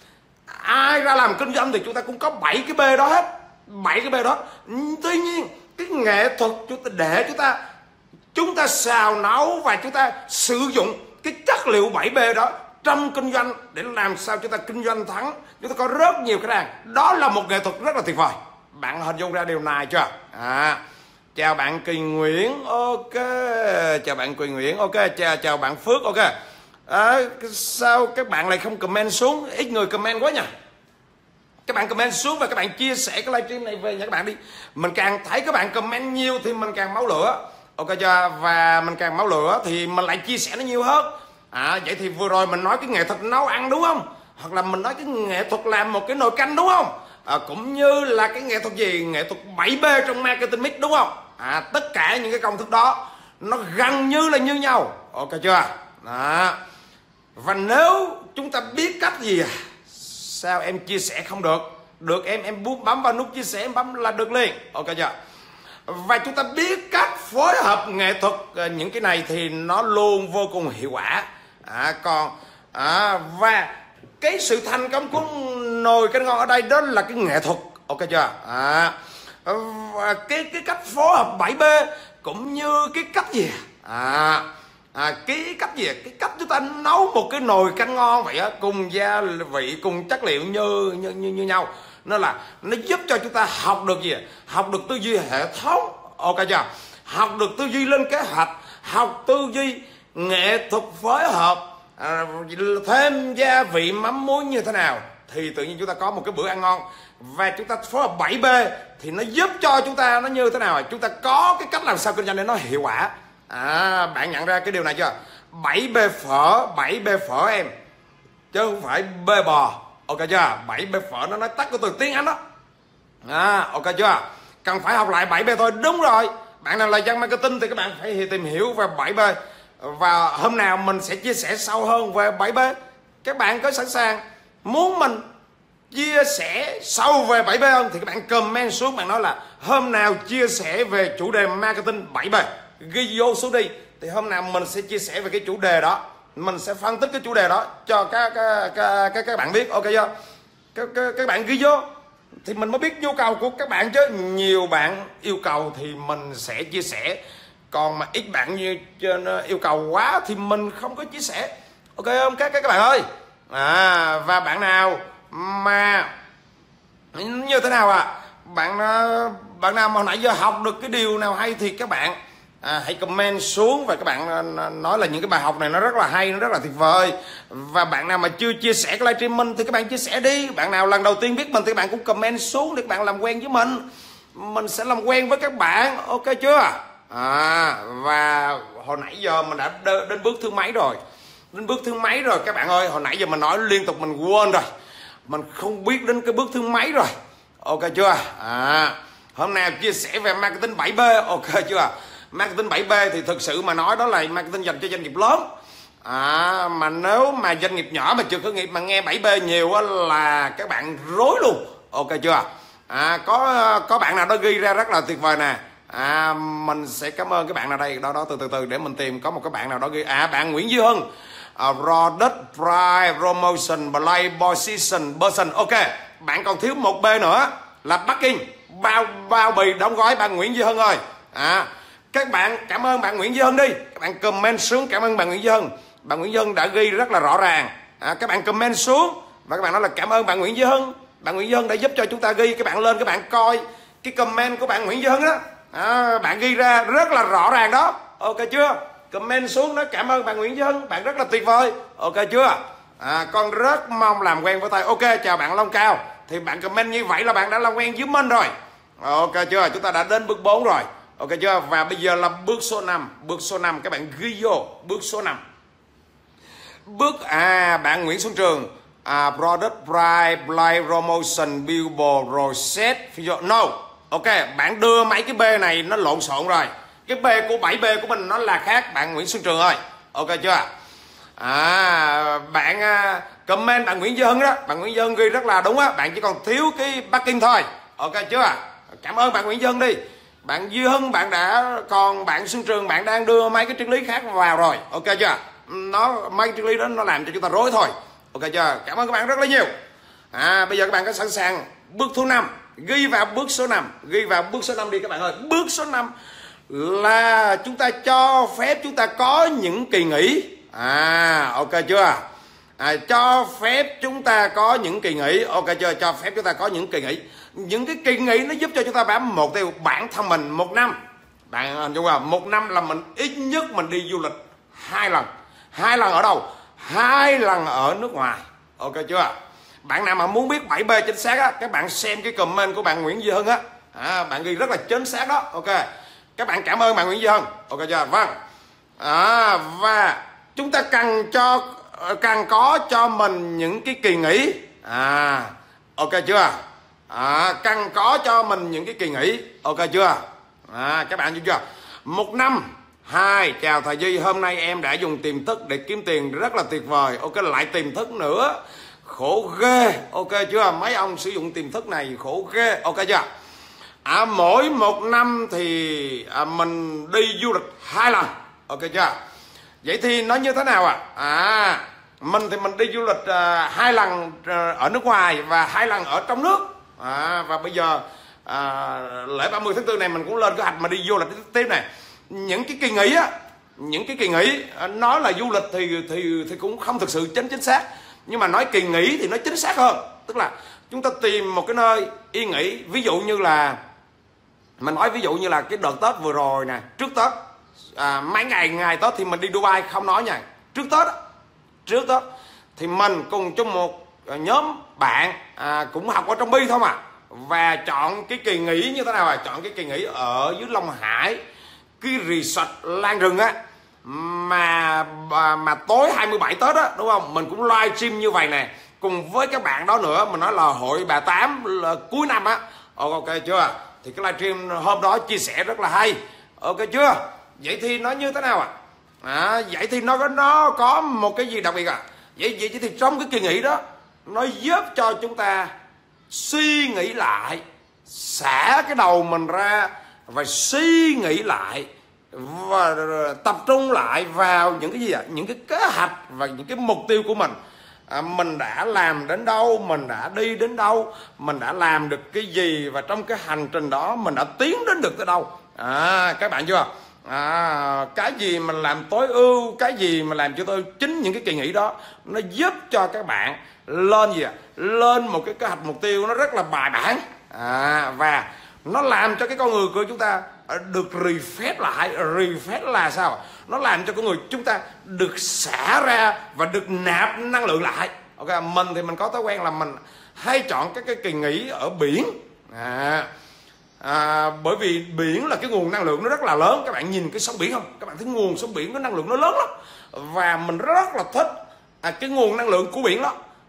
A: Ai ra làm kinh doanh thì chúng ta cũng có bảy cái B đó hết, bảy cái B đó. Tuy nhiên cái nghệ thuật chúng ta để chúng ta chúng ta xào nấu và chúng ta sử dụng cái chất liệu bảy B đó trong kinh doanh để làm sao chúng ta kinh doanh thắng, chúng ta có rất nhiều khách hàng. Đó là một nghệ thuật rất là tuyệt vời. Bạn hình dung ra điều này chưa? À, chào bạn Kỳ Nguyễn, ok, chào bạn Kỳ Nguyễn, ok, chào chào bạn Phước, ok. À, sao các bạn lại không comment xuống? Ít người comment quá nha. Các bạn comment xuống và các bạn chia sẻ cái livestream này về nha các bạn đi. Mình càng thấy các bạn comment nhiều thì mình càng máu lửa, ok chưa? Và mình càng máu lửa thì mình lại chia sẻ nó nhiều hơn. À, vậy thì vừa rồi mình nói cái nghệ thuật nấu ăn đúng không? Hoặc là mình nói cái nghệ thuật làm một cái nồi canh đúng không? À, cũng như là cái nghệ thuật gì? Nghệ thuật bảy B trong marketing mix đúng không? À, tất cả những cái công thức đó nó gần như là như nhau, ok chưa? Đó. Và nếu chúng ta biết cách gì à? Sao em chia sẻ không được? Được em, em bấm vào nút chia sẻ, em bấm là được liền, ok chưa? Và chúng ta biết cách phối hợp nghệ thuật những cái này thì nó luôn vô cùng hiệu quả. À, còn à, và cái sự thành công của nồi canh ngon ở đây đó là cái nghệ thuật, ok chưa? À, và cái cái cách phối hợp bảy B cũng như cái cách gì à, à cái cách gì cái cách chúng ta nấu một cái nồi canh ngon vậy á, cùng gia vị, cùng chất liệu như như như, như nhau, nó là nó giúp cho chúng ta học được gì, học được tư duy hệ thống, ok chưa? Học được tư duy lên kế hoạch, học tư duy nghệ thuật phối hợp, à, thêm gia vị mắm muối như thế nào thì tự nhiên chúng ta có một cái bữa ăn ngon. Và chúng ta phối hợp bảy B thì nó giúp cho chúng ta nó như thế nào, chúng ta có cái cách làm sao kinh doanh để nó hiệu quả. À, bạn nhận ra cái điều này chưa? bảy B phở, bảy B phở em, chứ không phải B bò, ok chưa? bảy B phở nó nói tắt của từ tiếng Anh đó. À, ok chưa? Cần phải học lại bảy B thôi. Đúng rồi, bạn nào là dân marketing thì các bạn phải tìm hiểu về bảy B. Và hôm nào mình sẽ chia sẻ sâu hơn về bảy B. Các bạn có sẵn sàng muốn mình chia sẻ sâu về bảy B không thì các bạn comment xuống, bạn nói là hôm nào chia sẻ về chủ đề marketing bảy B, ghi vô xuống đi, thì hôm nào mình sẽ chia sẻ về cái chủ đề đó, mình sẽ phân tích cái chủ đề đó cho các các các, các, các bạn biết, ok chưa? Các, các, các bạn ghi vô thì mình mới biết nhu cầu của các bạn, chứ nhiều bạn yêu cầu thì mình sẽ chia sẻ, còn mà ít bạn như yêu cầu quá thì mình không có chia sẻ, ok không các các bạn ơi? À, và bạn nào mà như thế nào à, bạn bạn nào mà hồi nãy giờ học được cái điều nào hay thì các bạn à, hãy comment xuống và các bạn nói là những cái bài học này nó rất là hay, nó rất là tuyệt vời. Và bạn nào mà chưa chia sẻ cái livestream mình thì các bạn chia sẻ đi. Bạn nào lần đầu tiên biết mình thì các bạn cũng comment xuống để các bạn làm quen với mình, mình sẽ làm quen với các bạn, ok chưa? À, và hồi nãy giờ mình đã đến bước thứ mấy rồi? Đến bước thứ mấy rồi các bạn ơi? Hồi nãy giờ mình nói liên tục mình quên rồi, mình không biết đến cái bước thứ mấy rồi, Ok chưa? À, hôm nay chia sẻ về marketing bảy B. Ok chưa? Marketing bảy B thì thực sự mà nói đó là marketing dành cho doanh nghiệp lớn. À, mà nếu mà doanh nghiệp nhỏ mà chưa khởi nghiệp mà nghe bảy B nhiều là các bạn rối luôn. Ok chưa? À, có có bạn nào đó ghi ra rất là tuyệt vời nè. À, mình sẽ cảm ơn các bạn nào đây. Đó đó từ từ từ để mình tìm có một cái bạn nào đó ghi. À, bạn Nguyễn Duy Hưng. Uh, product, price, promotion, play, position, person. Ok, bạn còn thiếu một B nữa là packing, bao bao bì đóng gói. Bạn Nguyễn Duy Hưng ơi, à, các bạn cảm ơn bạn Nguyễn Duy Hưng đi. Các bạn comment xuống cảm ơn bạn Nguyễn Duy Hưng. Bạn Nguyễn Duy Hưng đã ghi rất là rõ ràng. À, các bạn comment xuống và các bạn nói là cảm ơn bạn Nguyễn Duy Hưng. Bạn Nguyễn Duy Hưng đã giúp cho chúng ta ghi. Các bạn lên các bạn coi cái comment của bạn Nguyễn Duy Hưng đó. À, bạn ghi ra rất là rõ ràng đó. Ok chưa? Comment xuống đó cảm ơn bạn Nguyễn Duy Hưng, bạn rất là tuyệt vời. Ok chưa? À, con rất mong làm quen với thầy. Ok, chào bạn Long Cao. Thì bạn comment như vậy là bạn đã làm quen với mình rồi. Ok chưa? Chúng ta đã đến bước bốn rồi. Ok chưa? Và bây giờ là bước số năm. Bước số năm các bạn ghi vô. Bước số năm. Bước à bạn Nguyễn Xuân Trường. À, product, price, play, promotion, billboard, rosette, video. No. Ok, bạn đưa mấy cái B này nó lộn xộn rồi. Cái B của bảy B của mình nó là khác bạn Nguyễn Xuân Trường ơi. Ok chưa? À, bạn uh, comment bạn Nguyễn Duy Hưng đó. Bạn Nguyễn Duy Hưng ghi rất là đúng á. Bạn chỉ còn thiếu cái backing thôi. Ok chưa? Cảm ơn bạn Nguyễn Duy Hưng đi. Bạn Duy Hưng bạn đã. Còn bạn Xuân Trường bạn đang đưa mấy cái triết lý khác vào rồi. Ok chưa? Nó mấy cái triết lý đó nó làm cho chúng ta rối thôi. Ok chưa? Cảm ơn các bạn rất là nhiều. À, bây giờ các bạn có sẵn sàng bước thứ năm. Ghi vào bước số năm. Ghi vào bước số năm đi các bạn ơi. Bước số năm là chúng ta cho phép chúng ta có những kỳ nghỉ. À, ok chưa? À, cho phép chúng ta có những kỳ nghỉ. Ok chưa? Cho phép chúng ta có những kỳ nghỉ. Những cái kỳ nghỉ nó giúp cho chúng ta bám mục tiêu bản thân mình. Một năm, bạn hình dung không? Một năm là mình ít nhất mình đi du lịch hai lần. Hai lần ở đâu? Hai lần ở nước ngoài. Ok chưa? Bạn nào mà muốn biết bảy B chính xác á, các bạn xem cái comment của bạn Nguyễn Duy Hưng á. À, bạn ghi rất là chính xác đó. Ok, các bạn cảm ơn bạn Nguyễn Duy Hưng. Ok chưa? Vâng. À, và chúng ta cần cho cần có cho mình những cái kỳ nghỉ. À, ok chưa? À, cần có cho mình những cái kỳ nghỉ. Ok chưa? À, các bạn hiểu chưa? Một năm. Hai, chào thầy Duy, hôm nay em đã dùng tiềm thức để kiếm tiền rất là tuyệt vời. Ok, lại tiềm thức nữa, khổ ghê. Ok chưa? Mấy ông sử dụng tiềm thức này khổ ghê. Ok chưa? À, mỗi một năm thì à, mình đi du lịch hai lần. Ok chưa? Vậy thì nó như thế nào ạ? À? à mình thì mình đi du lịch à, hai lần à, ở nước ngoài và hai lần ở trong nước. À, và bây giờ à, lễ ba mươi tháng tư này mình cũng lên kế hoạch mà đi du lịch tiếp này. Những cái kỳ nghỉ á, những cái kỳ nghỉ nói là du lịch thì thì thì cũng không thực sự chính chính xác, nhưng mà nói kỳ nghỉ thì nó chính xác hơn. Tức là chúng ta tìm một cái nơi yên nghỉ. Ví dụ như là mình nói ví dụ như là cái đợt Tết vừa rồi nè, trước Tết à, mấy ngày ngày Tết thì mình đi Dubai không nói nha. Trước Tết trước Tết thì mình cùng chung một nhóm bạn à, cũng học ở trong Bi thôi mà, và chọn cái kỳ nghỉ như thế nào à? Chọn cái kỳ nghỉ ở dưới Long Hải, cái resort Lan Rừng á, mà mà tối hai mươi bảy Tết á, đúng không? Mình cũng live stream như vậy nè, cùng với các bạn đó nữa. Mình nói là hội bà Tám là cuối năm á. Ok chưa? Thì cái livestream hôm đó chia sẻ rất là hay. Ok chưa? Vậy thì nó như thế nào ạ? À? À, vậy thì nó có nó có một cái gì đặc biệt à? Vậy vậy thì trong cái kỳ nghỉ đó nó giúp cho chúng ta suy nghĩ lại, xả cái đầu mình ra và suy nghĩ lại và tập trung lại vào những cái gì ạ? Những cái kế hoạch và những cái mục tiêu của mình. À, mình đã làm đến đâu, mình đã đi đến đâu, mình đã làm được cái gì, và trong cái hành trình đó mình đã tiến đến được tới đâu. À, các bạn chưa? À, cái gì mình làm tối ưu, cái gì mà làm cho tôi chính những cái kỳ nghỉ đó nó giúp cho các bạn lên gì ạ? Lên một cái kế hoạch mục tiêu nó rất là bài bản. À, và nó làm cho cái con người của chúng ta được refresh lại. Refresh là sao? Nó làm cho con người chúng ta được xả ra và được nạp năng lượng lại. Ok, mình thì mình có thói quen là mình hay chọn các cái kỳ nghỉ ở biển. À, à, bởi vì biển là cái nguồn năng lượng nó rất là lớn. Các bạn nhìn cái sóng biển không? Các bạn thấy nguồn sóng biển có năng lượng nó lớn lắm, và mình rất là thích à, cái nguồn năng lượng của biển đó.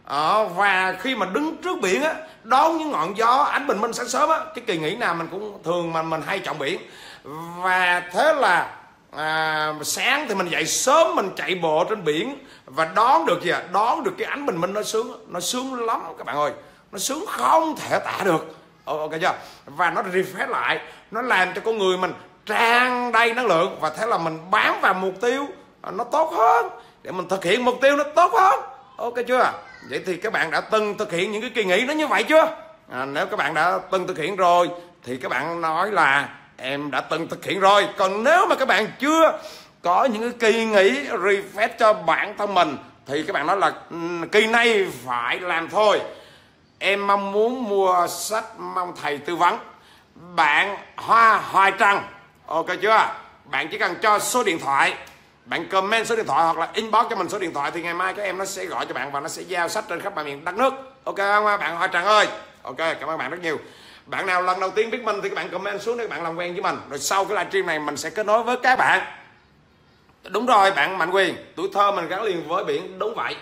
A: Ờ, và khi mà đứng trước biển á, đón những ngọn gió ánh bình minh sáng sớm á, cái kỳ nghỉ nào mình cũng thường mà mình hay chọn biển. Và thế là à, sáng thì mình dậy sớm, mình chạy bộ trên biển và đón được gì à? Đón được cái ánh bình minh, nó sướng, nó sướng lắm các bạn ơi, nó sướng không thể tả được. Ok chưa? Và nó refresh lại, nó làm cho con người mình tràn đầy năng lượng, và thế là mình bám vào mục tiêu nó tốt hơn, để mình thực hiện mục tiêu nó tốt hơn. Ok chưa? Vậy thì các bạn đã từng thực hiện những cái kỳ nghỉ nó như vậy chưa? À, nếu các bạn đã từng thực hiện rồi thì các bạn nói là em đã từng thực hiện rồi. Còn nếu mà các bạn chưa có những cái kỳ nghỉ refresh cho bản thân mình thì các bạn nói là kỳ này phải làm thôi. Em mong muốn mua sách, mong thầy tư vấn. Bạn Hoa Hoài Trăng, ok chưa? Bạn chỉ cần cho số điện thoại, bạn comment số điện thoại hoặc là inbox cho mình số điện thoại, thì ngày mai các em nó sẽ gọi cho bạn và nó sẽ giao sách trên khắp mọi miền đất nước. Ok không bạn Hoài Trăng ơi? Ok, cảm ơn bạn rất nhiều. Bạn nào lần đầu tiên biết mình thì các bạn comment xuống để các bạn làm quen với mình. Rồi sau cái livestream này mình sẽ kết nối với các bạn. Đúng rồi bạn Mạnh Quyền, tuổi thơ mình gắn liền với biển. Đúng vậy.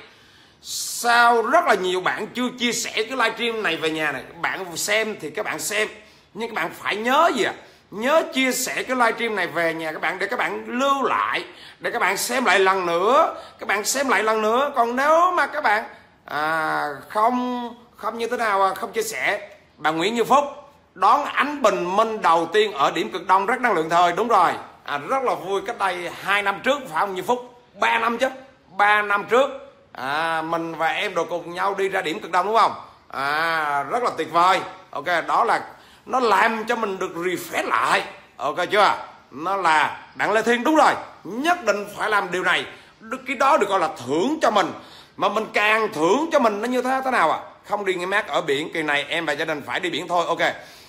A: Sao rất là nhiều bạn chưa chia sẻ cái livestream này về nhà này. Bạn xem thì các bạn xem, nhưng các bạn phải nhớ gì à? Nhớ chia sẻ cái livestream này về nhà các bạn, để các bạn lưu lại, để các bạn xem lại lần nữa. Các bạn xem lại lần nữa. Còn nếu mà các bạn à, không không như thế nào không chia sẻ, bạn Nguyễn Như Phúc đón ánh bình minh đầu tiên ở điểm cực đông rất năng lượng thời. Đúng rồi, à, rất là vui. Cách đây hai năm trước phải không Như Phúc? Ba năm chứ, ba năm trước à, mình và em đồ cùng nhau đi ra điểm cực đông đúng không? À, rất là tuyệt vời. Ok, đó là nó làm cho mình được refresh lại. Ok chưa? Nó là Đặng Lê Thiên. Đúng rồi, nhất định phải làm điều này. Cái đó được gọi là thưởng cho mình. Mà mình càng thưởng cho mình nó như thế thế nào à? Không đi nghe mát ở biển, kỳ này em và gia đình phải đi biển thôi. Ok,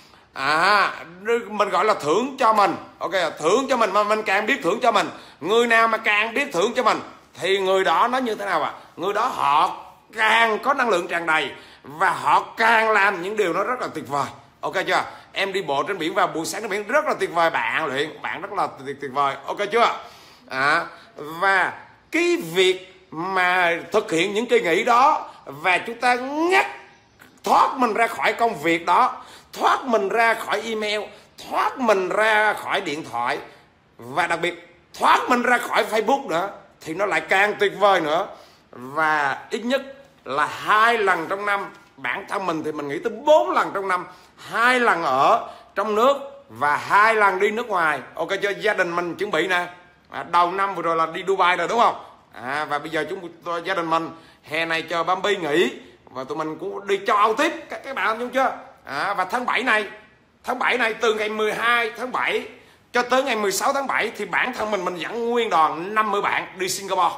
A: à, mình gọi là thưởng cho mình. Ok, thưởng cho mình, mà mình càng biết thưởng cho mình. Người nào mà càng biết thưởng cho mình thì người đó nó như thế nào à? Người đó họ càng có năng lượng tràn đầy, và họ càng làm những điều nó rất là tuyệt vời. Ok chưa? Em đi bộ trên biển vào buổi sáng trên biển rất là tuyệt vời bạn Luyện, bạn rất là tuyệt, tuyệt vời. Ok chưa? À, và cái việc mà thực hiện những kỳ nghỉ đó, và chúng ta ngắt thoát mình ra khỏi công việc đó, thoát mình ra khỏi email, thoát mình ra khỏi điện thoại, và đặc biệt thoát mình ra khỏi Facebook nữa, thì nó lại càng tuyệt vời nữa. Và ít nhất là hai lần trong năm, bản thân mình thì mình nghĩ tới bốn lần trong năm, hai lần ở trong nước và hai lần đi nước ngoài. Ok cho gia đình mình chuẩn bị nè, à, đầu năm vừa rồi là đi Dubai rồi đúng không? À, và bây giờ chúng tôi, gia đình mình hè này chờ Bambi nghỉ và tụi mình cũng đi châu Âu tiếp các các bạn đúng chưa? À, và tháng bảy này, tháng bảy này từ ngày mười hai tháng bảy cho tới ngày mười sáu tháng bảy thì bản thân mình mình dẫn nguyên đoàn năm mươi bạn đi Singapore.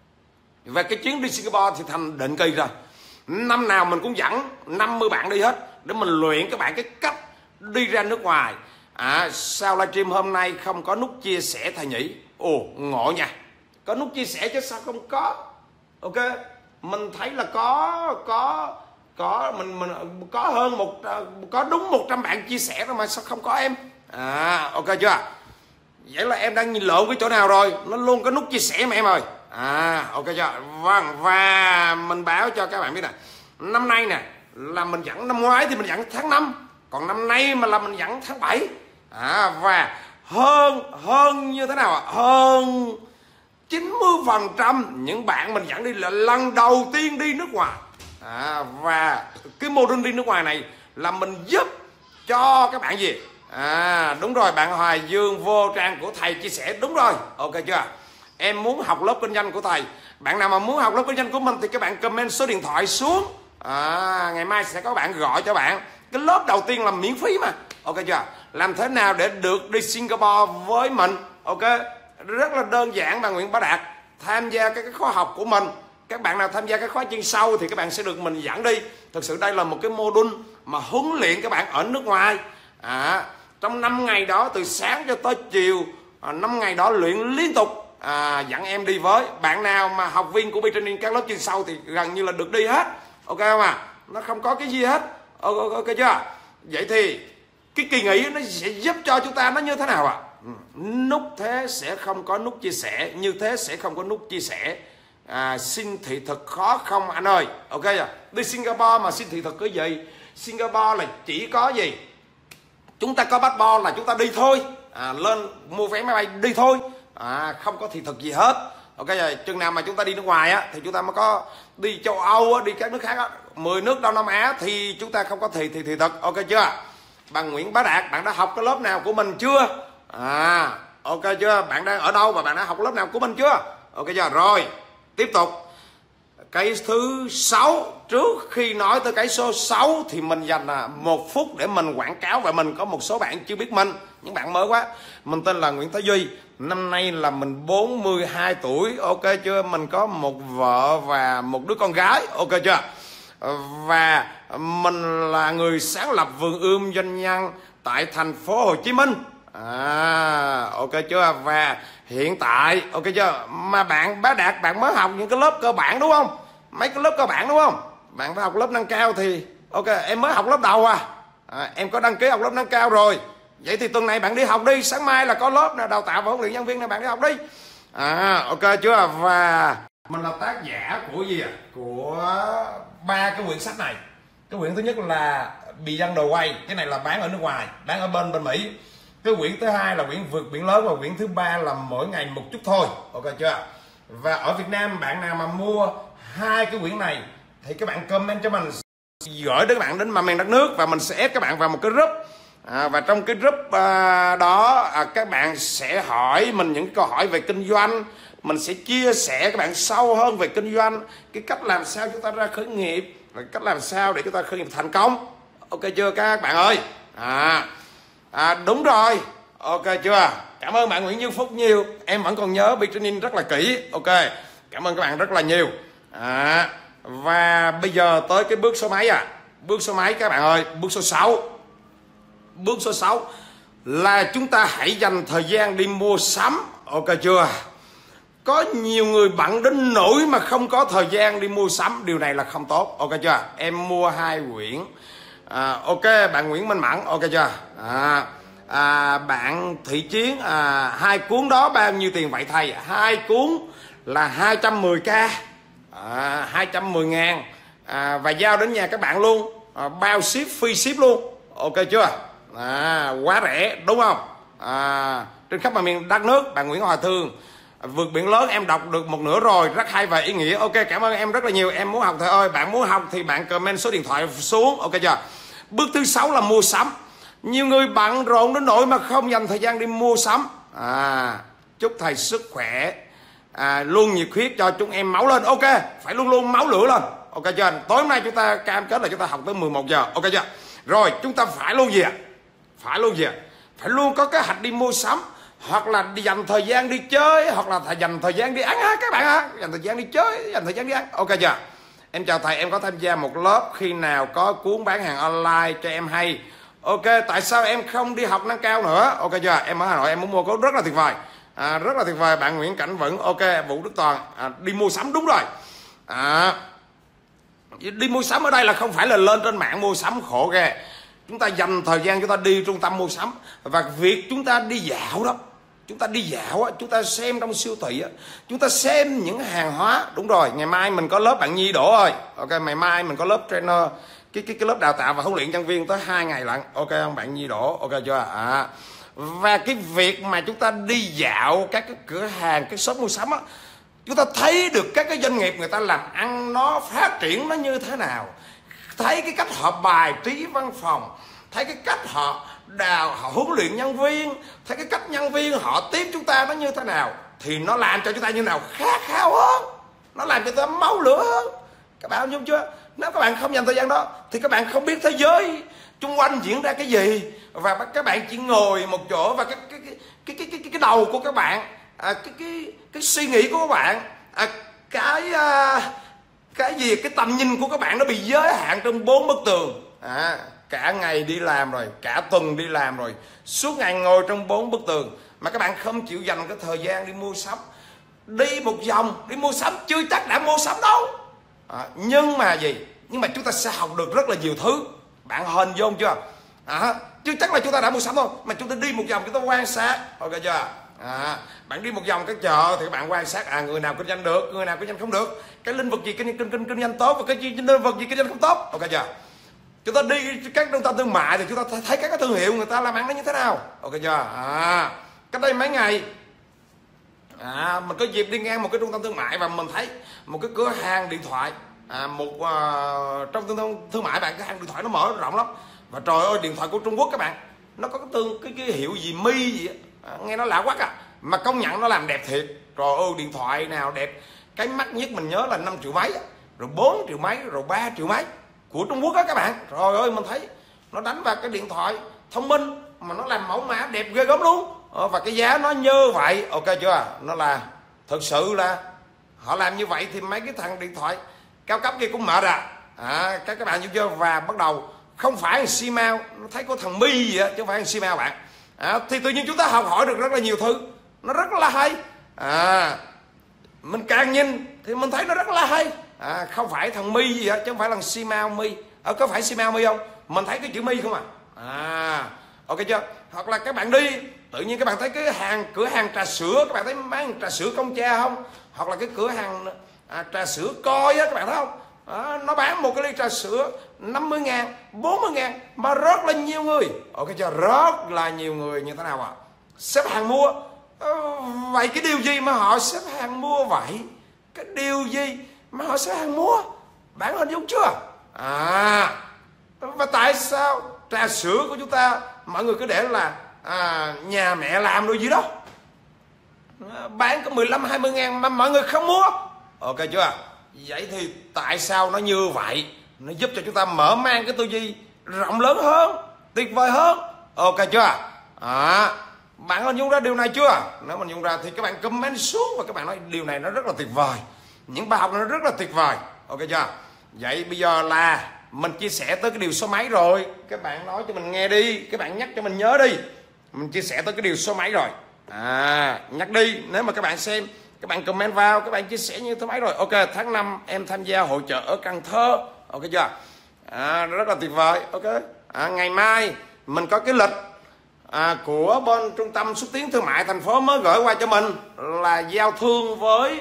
A: Về cái chuyến đi Singapore thì thành định kỳ rồi. Năm nào mình cũng dẫn năm mươi bạn đi hết, để mình luyện các bạn cái cách đi ra nước ngoài. À, sao livestream hôm nay không có nút chia sẻ thầy nhỉ? Ồ, ngộ nha. Có nút chia sẻ chứ sao không có? Ok, mình thấy là có có có mình mình có hơn một có đúng một trăm bạn chia sẻ rồi mà sao không có em? À, ok chưa? Vậy là em đang nhìn lộn cái chỗ nào rồi? Nó luôn có nút chia sẻ mà em ơi. À, ok chưa? Vâng, và mình báo cho các bạn biết nè, năm nay nè là mình dẫn, năm ngoái thì mình dẫn tháng năm, còn năm nay mà là mình dẫn tháng bảy. À, và hơn hơn như thế nào ạ? Hơn chín mươi phần trăm những bạn mình dẫn đi là lần đầu tiên đi nước ngoài. À, và cái mô đun đi nước ngoài này là mình giúp cho các bạn gì? À, đúng rồi, bạn Hoài Dương vô trang của thầy chia sẻ. Đúng rồi, ok chưa? Em muốn học lớp kinh doanh của thầy. Bạn nào mà muốn học lớp kinh doanh của mình thì các bạn comment số điện thoại xuống. À, ngày mai sẽ có bạn gọi cho bạn. Cái lớp đầu tiên là miễn phí mà. Ok chưa? Làm thế nào để được đi Singapore với mình? Ok, rất là đơn giản bạn Nguyễn Bá Đạt. Tham gia cái, cái khóa học của mình. Các bạn nào tham gia cái khóa chuyên sâu thì các bạn sẽ được mình dẫn đi. Thực sự đây là một cái mô đun mà huấn luyện các bạn ở nước ngoài. À, trong năm ngày đó từ sáng cho tới chiều, à, năm ngày đó luyện liên tục. À, dẫn em đi với bạn nào mà học viên của B-Training các lớp chuyên sâu thì gần như là được đi hết. Ok không à? Nó không có cái gì hết. Ok, ok chưa? Vậy thì cái kỳ nghỉ nó sẽ giúp cho chúng ta nó như thế nào ạ? À? Nút thế sẽ không có nút chia sẻ, như thế sẽ không có nút chia sẻ. à, xin thị thực khó không anh ơi? Ok chưa? Đi Singapore mà xin thị thực cái gì? Singapore là chỉ có gì? Chúng ta có passport là chúng ta đi thôi, à, lên mua vé máy bay đi thôi, à, không có thị thực gì hết. Ok rồi, chừng nào mà chúng ta đi nước ngoài á thì chúng ta mới có đi châu Âu á, đi các nước khác á, mười nước Đông Nam Á thì chúng ta không có thị thị thị thực. Ok chưa? Bạn Nguyễn Bá Đạt, bạn đã học cái lớp nào của mình chưa? À, ok chưa? Bạn đang ở đâu và bạn đã học lớp nào của mình chưa? Ok chưa? Rồi, tiếp tục. Cái thứ sáu, trước khi nói tới cái số sáu thì mình dành là một phút để mình quảng cáo. Và mình có một số bạn chưa biết mình, những bạn mới quá. Mình tên là Nguyễn Thái Duy, năm nay là mình bốn mươi hai tuổi. Ok chưa? Mình có một vợ và một đứa con gái. Ok chưa? Và mình là người sáng lập vườn ươm doanh nhân tại thành phố Hồ Chí Minh. À, ok chưa? Và hiện tại, ok chưa? Mà bạn Bá Đạt, bạn mới học những cái lớp cơ bản đúng không? Mấy cái lớp cơ bản đúng không? Bạn phải học lớp nâng cao thì ok, em mới học lớp đầu à, à em có đăng ký học lớp nâng cao rồi. Vậy thì tuần này bạn đi học đi, sáng mai là có lớp nào đào tạo và huấn luyện nhân viên này, bạn đi học đi. À, ok chưa? Và mình là tác giả của gì à? Của ba cái quyển sách này. Cái quyển thứ nhất là Bị dân đồ quay, cái này là bán ở nước ngoài, bán ở bên bên Mỹ. Cái quyển thứ hai là quyển Vượt Biển Lớn, và quyển thứ ba là Mỗi Ngày Một Chút Thôi. Ok chưa? Và ở Việt Nam bạn nào mà mua hai cái quyển này thì các bạn comment cho mình, gửi đến các bạn đến mà miền đất nước, và mình sẽ ép các bạn vào một cái group. À, và trong cái group à, đó à, các bạn sẽ hỏi mình những câu hỏi về kinh doanh. Mình sẽ chia sẻ các bạn sâu hơn về kinh doanh, cái cách làm sao chúng ta ra khởi nghiệp, và cách làm sao để chúng ta khởi nghiệp thành công. Ok chưa các bạn ơi? À, à đúng rồi. Ok chưa? Cảm ơn bạn Nguyễn Như Phúc nhiều, em vẫn còn nhớ training rất là kỹ. Ok, cảm ơn các bạn rất là nhiều. À, và bây giờ tới cái bước số mấy à? Bước số mấy các bạn ơi? Bước số sáu. Bước số sáu là chúng ta hãy dành thời gian đi mua sắm. Ok chưa? Có nhiều người bận đến nỗi mà không có thời gian đi mua sắm. Điều này là không tốt. Ok chưa? Em mua hai quyển. À, ok, bạn Nguyễn Minh Mẫn. Ok chưa? À, à, bạn Thị Chiến, à, hai cuốn đó bao nhiêu tiền vậy thầy? Hai cuốn là hai trăm mười k, à, hai trăm mười ngàn, à, và giao đến nhà các bạn luôn, à, bao ship, free ship luôn. Ok chưa? À, quá rẻ đúng không? À, trên khắp mọi miền đất nước. Bạn Nguyễn Hòa Thương, Vượt Biển Lớn em đọc được một nửa rồi, rất hay và ý nghĩa. Ok, cảm ơn em rất là nhiều. Em muốn học thầy ơi, bạn muốn học thì bạn comment số điện thoại xuống. Ok chưa? Bước thứ sáu là mua sắm. Nhiều người bận rộn đến nỗi mà không dành thời gian đi mua sắm. À, chúc thầy sức khỏe, à, luôn nhiệt huyết cho chúng em máu lên. Ok, phải luôn luôn máu lửa lên. Ok chưa? Tối hôm nay chúng ta cam kết là chúng ta học tới mười một giờ. Ok chưa? Rồi chúng ta phải luôn gì ạ? Phải luôn gì ạ? Phải luôn có kế hoạch đi mua sắm, hoặc là đi dành thời gian đi chơi, hoặc là dành thời gian đi ăn ha các bạn ha. Dành thời gian đi chơi, dành thời gian đi ăn. Ok chưa? Em chào thầy, em có tham gia một lớp, khi nào có cuốn bán hàng online cho em hay. Ok, tại sao em không đi học nâng cao nữa? Ok chưa? Em ở Hà Nội em muốn mua cuốn rất là tuyệt vời. À, rất là tuyệt vời. Bạn Nguyễn Cảnh Vững. Ok, Vũ Đức Toàn, à, đi mua sắm đúng rồi. À, đi mua sắm ở đây là không phải là lên trên mạng mua sắm khổ ghê. Chúng ta dành thời gian chúng ta đi trung tâm mua sắm. Và việc chúng ta đi dạo đó, chúng ta đi dạo á, chúng ta xem trong siêu thị á, chúng ta xem những hàng hóa. Đúng rồi, ngày mai mình có lớp bạn Nhi Đỗ ơi. Ok, ngày mai mình có lớp trainer, cái cái cái lớp đào tạo và huấn luyện nhân viên tới hai ngày lận. Ok không bạn Nhi Đỗ? Ok chưa? À, và cái việc mà chúng ta đi dạo các cái cửa hàng, cái shop mua sắm á, chúng ta thấy được các cái doanh nghiệp người ta làm ăn nó phát triển nó như thế nào, thấy cái cách họ bài trí văn phòng, thấy cái cách họ đào họ huấn luyện nhân viên, thấy cái cách nhân viên họ tiếp chúng ta nó như thế nào, thì nó làm cho chúng ta như nào khát khao hơn, nó làm cho chúng ta máu lửa hơn. Các bạn hiểu chưa? Nếu các bạn không dành thời gian đó thì các bạn không biết thế giới xung quanh diễn ra cái gì, và các bạn chỉ ngồi một chỗ, và cái cái cái cái cái cái, cái đầu của các bạn, à, cái cái cái suy nghĩ của các bạn, à, cái à, cái gì cái tầm nhìn của các bạn nó bị giới hạn trong bốn bức tường. À, cả ngày đi làm rồi, cả tuần đi làm rồi, suốt ngày ngồi trong bốn bức tường mà các bạn không chịu dành cái thời gian đi mua sắm. Đi một vòng đi mua sắm chưa chắc đã mua sắm đâu, à, nhưng mà gì nhưng mà chúng ta sẽ học được rất là nhiều thứ. Bạn hình dung chưa? À, chưa chắc là chúng ta đã mua sắm thôi, mà chúng ta đi một vòng chúng ta quan sát. Ok chưa? À, bạn đi một vòng cái chợ thì bạn quan sát à người nào kinh doanh được, người nào kinh doanh không được, cái lĩnh vực gì kinh kinh kinh, kinh doanh tốt và cái lĩnh vực gì kinh doanh không tốt. Ok chưa? Chúng ta đi các trung tâm thương mại thì chúng ta thấy các cái thương hiệu người ta làm ăn nó như thế nào. Ok chưa? À, cách đây mấy ngày à, mình có dịp đi ngang một cái trung tâm thương mại và mình thấy một cái cửa hàng điện thoại, à, một uh, trong trung tâm thương mại bạn, cái hàng điện thoại nó mở rộng lắm, và trời ơi điện thoại của Trung Quốc các bạn, nó có cái tương cái, cái hiệu gì Mi gì á, à, nghe nó lạ quá à, mà công nhận nó làm đẹp thiệt. Trời ơi điện thoại nào đẹp, cái mắc nhất mình nhớ là năm triệu mấy, rồi bốn triệu mấy, rồi ba triệu mấy của Trung Quốc á các bạn. Trời ơi mình thấy nó đánh vào cái điện thoại thông minh mà nó làm mẫu mã đẹp ghê gớm luôn, ờ, và cái giá nó như vậy. Ok chưa? Nó là thực sự là họ làm như vậy thì mấy cái thằng điện thoại cao cấp kia cũng mệt à. À các các bạn hiểu chưa? Và bắt đầu không phải xi mau, nó thấy có thằng Mi gì á chứ không phải xi mau bạn. À, thì tự nhiên chúng ta học hỏi được rất là nhiều thứ, nó rất là hay. À mình càng nhìn thì mình thấy nó rất là hay. À, không phải thằng Mi gì hết chứ không phải là xi mau Mi. À, có phải xi mau Mi không? Mình thấy cái chữ Mi không à. À ok chưa? Hoặc là các bạn đi tự nhiên các bạn thấy cái hàng cửa hàng trà sữa, các bạn thấy bán trà sữa Công Cha không? Hoặc là cái cửa hàng à, trà sữa Coi á, các bạn thấy không? À, nó bán một cái ly trà sữa năm mươi ngàn, bốn mươi ngàn mà rất là nhiều người. Ok chưa? Rất là nhiều người như thế nào ạ? À? Xếp hàng mua. À, vậy cái điều gì mà họ xếp hàng mua vậy? Cái điều gì mà họ xếp hàng mua? Bạn hình dung chưa? À, và tại sao trà sữa của chúng ta mọi người cứ để là à, nhà mẹ làm rồi gì đó, à, bán có mười lăm hai mươi ngàn mà mọi người không mua. Ok chưa? Vậy thì tại sao nó như vậy? Nó giúp cho chúng ta mở mang cái tư duy rộng lớn hơn, tuyệt vời hơn. Ok chưa? À, bạn hình dung ra điều này chưa? Nếu mình dung ra thì các bạn comment xuống và các bạn nói điều này nó rất là tuyệt vời, những bài học nó rất là tuyệt vời. Ok chưa? Vậy bây giờ là mình chia sẻ tới cái điều số mấy rồi, các bạn nói cho mình nghe đi, các bạn nhắc cho mình nhớ đi. Mình chia sẻ tới cái điều số mấy rồi? À, nhắc đi, nếu mà các bạn xem, các bạn comment vào, các bạn chia sẻ như thế mấy rồi. Ok, tháng năm em tham gia hội chợ ở Cần Thơ. Ok chưa? À, rất là tuyệt vời. Ok, à, ngày mai mình có cái lịch à, của bên trung tâm xúc tiến thương mại thành phố mới gửi qua cho mình là giao thương với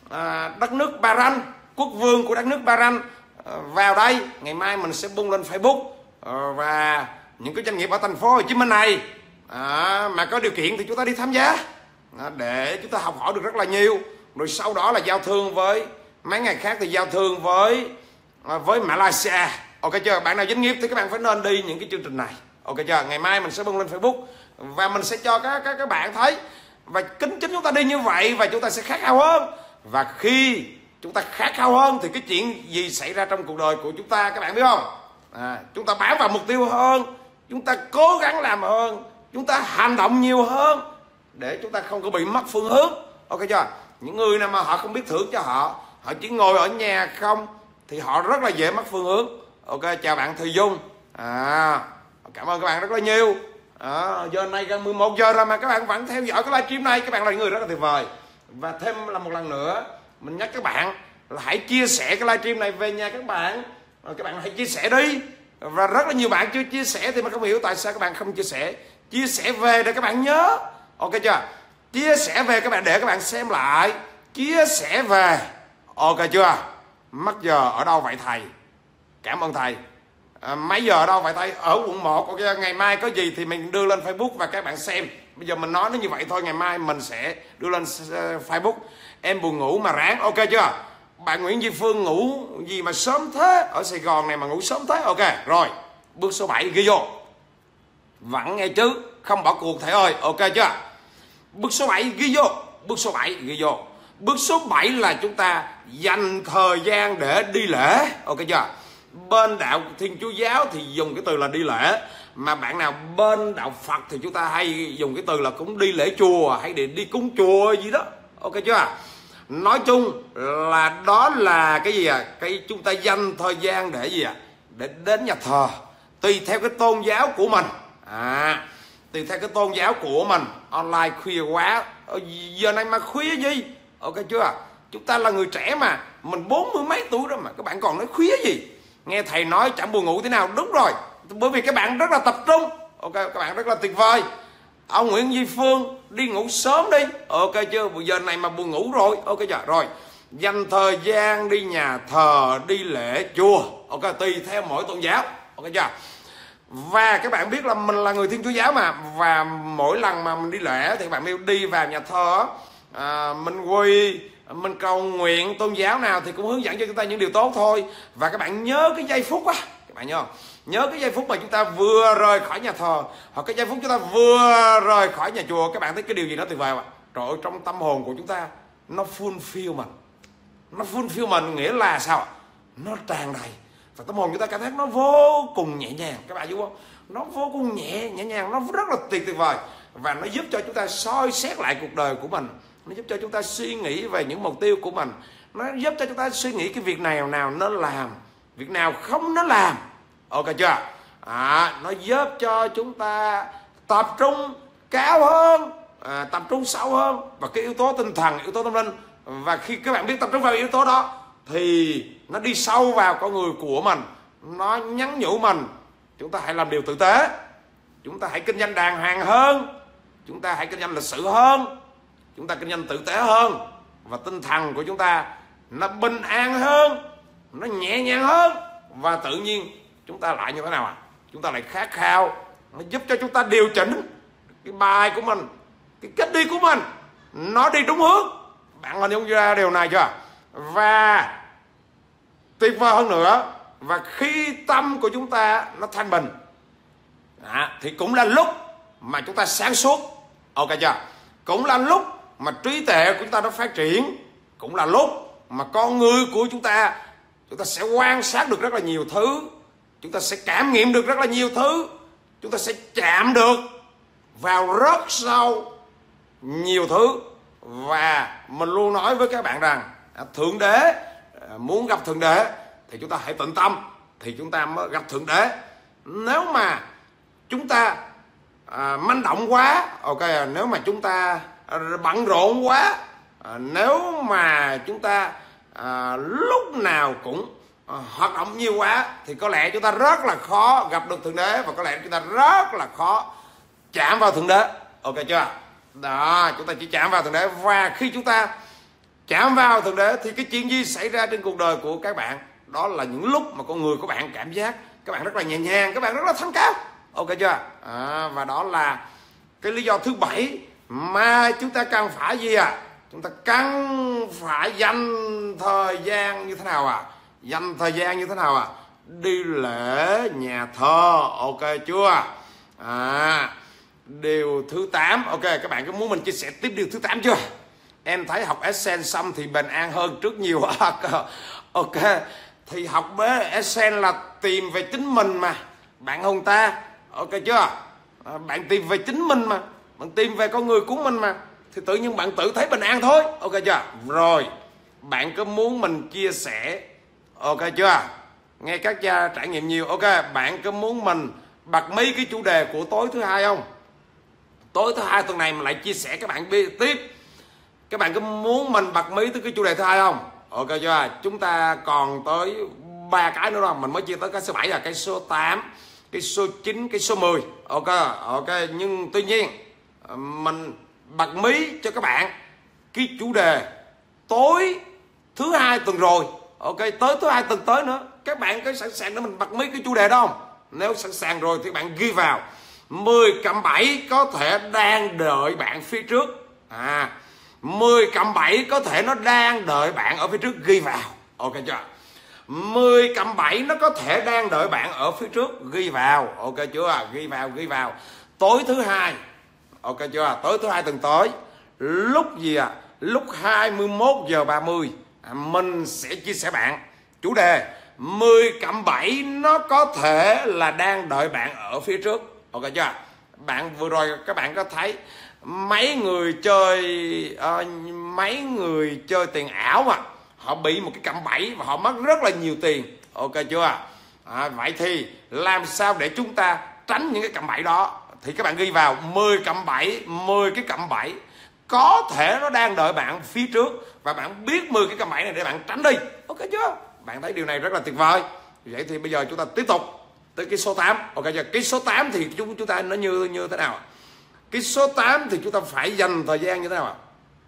A: à, đất nước Bahrain, quốc vương của đất nước Bahrain à, vào đây. Ngày mai mình sẽ bung lên Facebook à, và những cái doanh nghiệp ở thành phố Hồ Chí Minh này à, mà có điều kiện thì chúng ta đi tham gia à, để chúng ta học hỏi được rất là nhiều. Rồi sau đó là giao thương với mấy ngày khác thì giao thương với à, với Malaysia. Ok chưa? Bạn nào doanh nghiệp thì các bạn phải nên đi những cái chương trình này. Ok chưa? Ngày mai mình sẽ bung lên Facebook và mình sẽ cho các các các bạn thấy, và kính chính chúng ta đi như vậy và chúng ta sẽ khát khao hơn. Và khi chúng ta khát khao hơn thì cái chuyện gì xảy ra trong cuộc đời của chúng ta các bạn biết không? À, chúng ta bám vào mục tiêu hơn, chúng ta cố gắng làm hơn, chúng ta hành động nhiều hơn để chúng ta không có bị mất phương hướng. Ok chưa? Những người nào mà họ không biết thưởng cho họ, họ chỉ ngồi ở nhà không thì họ rất là dễ mất phương hướng. Ok, chào bạn Thùy Dung. À, cảm ơn các bạn rất là nhiều. À, giờ này gần mười một giờ rồi mà các bạn vẫn theo dõi cái livestream này, các bạn là những người rất là tuyệt vời. Và thêm là một lần nữa mình nhắc các bạn là hãy chia sẻ cái livestream này về nhà các bạn. Rồi các bạn hãy chia sẻ đi. Và rất là nhiều bạn chưa chia sẻ thì mình không hiểu tại sao các bạn không chia sẻ. Chia sẻ về để các bạn nhớ. Ok chưa? Chia sẻ về các bạn để các bạn xem lại. Chia sẻ về. Ok chưa? Mất giờ ở đâu vậy thầy? Cảm ơn thầy. À, mấy giờ ở đâu vậy thầy? Ở quận một. Ok, ngày mai có gì thì mình đưa lên Facebook và các bạn xem. Bây giờ mình nói nó như vậy thôi, ngày mai mình sẽ đưa lên Facebook. Em buồn ngủ mà ráng. Ok chưa? Bạn Nguyễn Duy Phương ngủ gì mà sớm thế? Ở Sài Gòn này mà ngủ sớm thế. Ok, rồi. Bước số bảy ghi vô. Vẫn nghe chứ, không bỏ cuộc thầy ơi. Ok chưa? Bước số bảy ghi vô. Bước số bảy ghi vô. Bước số bảy là chúng ta dành thời gian để đi lễ. Ok chưa? Bên đạo Thiên Chúa giáo thì dùng cái từ là đi lễ, mà bạn nào bên đạo Phật thì chúng ta hay dùng cái từ là cũng đi lễ chùa hay để đi cúng chùa gì đó. Ok chưa? Nói chung là đó là cái gì à? Cái chúng ta dành thời gian để gì à? Để đến nhà thờ, tùy theo cái tôn giáo của mình. À, tùy theo cái tôn giáo của mình. Online khuya quá, giờ này mà khuya gì? Ok chưa? Chúng ta là người trẻ mà, mình bốn mươi mấy tuổi rồi mà các bạn còn nói khuya gì? Nghe thầy nói chẳng buồn ngủ thế nào? Đúng rồi, bởi vì các bạn rất là tập trung. Ok, các bạn rất là tuyệt vời. ông Nguyễn Duy Phương đi ngủ sớm đi, ok chưa? Bây giờ này mà buồn ngủ rồi, ok chưa? Rồi dành thời gian đi nhà thờ, đi lễ chùa, ok, tùy theo mỗi tôn giáo, ok chưa? Và các bạn biết là mình là người Thiên Chúa giáo mà, và mỗi lần mà mình đi lễ thì các bạn biết đi vào nhà thờ, à, mình quỳ, mình cầu nguyện tôn giáo nào thì cũng hướng dẫn cho chúng ta những điều tốt thôi. Và các bạn nhớ cái giây phút á, các bạn nhớ không? Nhớ cái giây phút mà chúng ta vừa rời khỏi nhà thờ, hoặc cái giây phút chúng ta vừa rời khỏi nhà chùa, các bạn thấy cái điều gì nó tuyệt vời không ạ? Trời ơi, trong tâm hồn của chúng ta nó fulfill mình, nó fulfill mình nghĩa là sao? Nó tràn đầy, và tâm hồn chúng ta cảm thấy nó vô cùng nhẹ nhàng, các bạn hiểu không? Nó vô cùng nhẹ nhẹ nhàng, nó rất là tuyệt tuyệt vời, và nó giúp cho chúng ta soi xét lại cuộc đời của mình, nó giúp cho chúng ta suy nghĩ về những mục tiêu của mình, nó giúp cho chúng ta suy nghĩ cái việc nào nào nó làm, việc nào không nó làm, ok chưa? À, nó giúp cho chúng ta tập trung cao hơn, à, tập trung sâu hơn và cái yếu tố tinh thần, yếu tố tâm linh. Và khi các bạn biết tập trung vào yếu tố đó thì nó đi sâu vào con người của mình, nó nhắn nhủ mình chúng ta hãy làm điều tử tế, chúng ta hãy kinh doanh đàng hoàng hơn, chúng ta hãy kinh doanh lịch sự hơn, chúng ta kinh doanh tử tế hơn, và tinh thần của chúng ta nó bình an hơn, nó nhẹ nhàng hơn, và tự nhiên chúng ta lại như thế nào ạ? À? Chúng ta lại khát khao, nó giúp cho chúng ta điều chỉnh cái bài của mình, cái cách đi của mình nó đi đúng hướng. Bạn hình dung ra điều này chưa? Và tuyệt vời hơn nữa, và khi tâm của chúng ta nó thanh bình, à, thì cũng là lúc mà chúng ta sáng suốt, ok chưa? Cũng là lúc mà trí tuệ của chúng ta nó phát triển, cũng là lúc mà con người của chúng ta chúng ta sẽ quan sát được rất là nhiều thứ, chúng ta sẽ cảm nghiệm được rất là nhiều thứ, chúng ta sẽ chạm được vào rất sâu nhiều thứ. Và mình luôn nói với các bạn rằng Thượng Đế, muốn gặp Thượng Đế thì chúng ta hãy tĩnh tâm thì chúng ta mới gặp Thượng Đế. Nếu mà chúng ta à, manh động quá, ok, nếu mà chúng ta bận rộn quá, à, nếu mà chúng ta à, lúc nào cũng à, hoạt động nhiều quá thì có lẽ chúng ta rất là khó gặp được Thượng Đế, và có lẽ chúng ta rất là khó chạm vào Thượng Đế, ok chưa? Đó, chúng ta chỉ chạm vào Thượng Đế, và khi chúng ta chạm vào Thượng Đế thì cái chuyện gì xảy ra trên cuộc đời của các bạn? Đó là những lúc mà con người của bạn cảm giác các bạn rất là nhẹ nhàng, các bạn rất là thanh cao, ok chưa? À, và đó là cái lý do thứ bảy mà chúng ta cần phải gì à? Chúng ta cần phải dành thời gian như thế nào à? Dành thời gian như thế nào à? Đi lễ nhà thờ, ok chưa? À, điều thứ tám, ok, các bạn có muốn mình chia sẻ tiếp điều thứ tám chưa? Em thấy học Essence xong thì bình an hơn trước nhiều. Ok, thì học với Essence là tìm về chính mình mà bạn Hùng ta, ok chưa? À, bạn tìm về chính mình mà, bạn tìm về con người của mình mà, thì tự nhiên bạn tự thấy bình an thôi, ok chưa? Rồi, bạn có muốn mình chia sẻ, ok chưa? Nghe các cha trải nghiệm nhiều, ok, bạn có muốn mình bật mí cái chủ đề của tối thứ hai không? Tối thứ hai tuần này mình lại chia sẻ các bạn biết tiếp. Các bạn có muốn mình bật mí tới cái chủ đề thứ hai không? Ok chưa? Chúng ta còn tới ba cái nữa đâu, mình mới chia tới cái số bảy, là cái số tám, cái số chín, cái số mười. Ok, ok, nhưng tuy nhiên mình bật mí cho các bạn cái chủ đề tối thứ hai tuần rồi. Ok, tới thứ hai tuần tới nữa. Các bạn có sẵn sàng để mình bật mí cái chủ đề đó không? Nếu sẵn sàng rồi thì bạn ghi vào mười cộng bảy có thể đang đợi bạn phía trước. À, mười cộng bảy có thể nó đang đợi bạn ở phía trước, ghi vào. Ok chưa? mười cộng bảy nó có thể đang đợi bạn ở phía trước, ghi vào. Ok chưa? Ghi vào, ghi vào. Tối thứ hai, ok chưa? Tối thứ hai tuần tới, lúc gì à? Lúc hai mươi mốt giờ ba mươi, à, mình sẽ chia sẻ bạn chủ đề mười cộng bảy nó có thể là đang đợi bạn ở phía trước. Ok chưa? Bạn vừa rồi các bạn có thấy mấy người chơi uh, mấy người chơi tiền ảo mà họ bị một cái cạm bẫy và họ mất rất là nhiều tiền, ok chưa? À, vậy thì làm sao để chúng ta tránh những cái cạm bẫy đó? Thì các bạn ghi vào mười cạm bẫy, mười cái cạm bẫy có thể nó đang đợi bạn phía trước, và bạn biết mười cái cạm bẫy này để bạn tránh đi, ok chưa? Bạn thấy điều này rất là tuyệt vời. Vậy thì bây giờ chúng ta tiếp tục tới cái số tám, ok chưa? Cái số tám thì chúng chúng ta nó như như thế nào? Cái số tám thì chúng ta phải dành thời gian như thế nào ạ?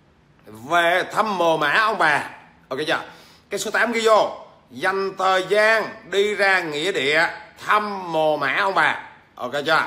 A: Về thăm mồ mả ông bà. Ok chưa? Cái số tám ghi vô, dành thời gian đi ra nghĩa địa thăm mồ mả ông bà. Ok chưa?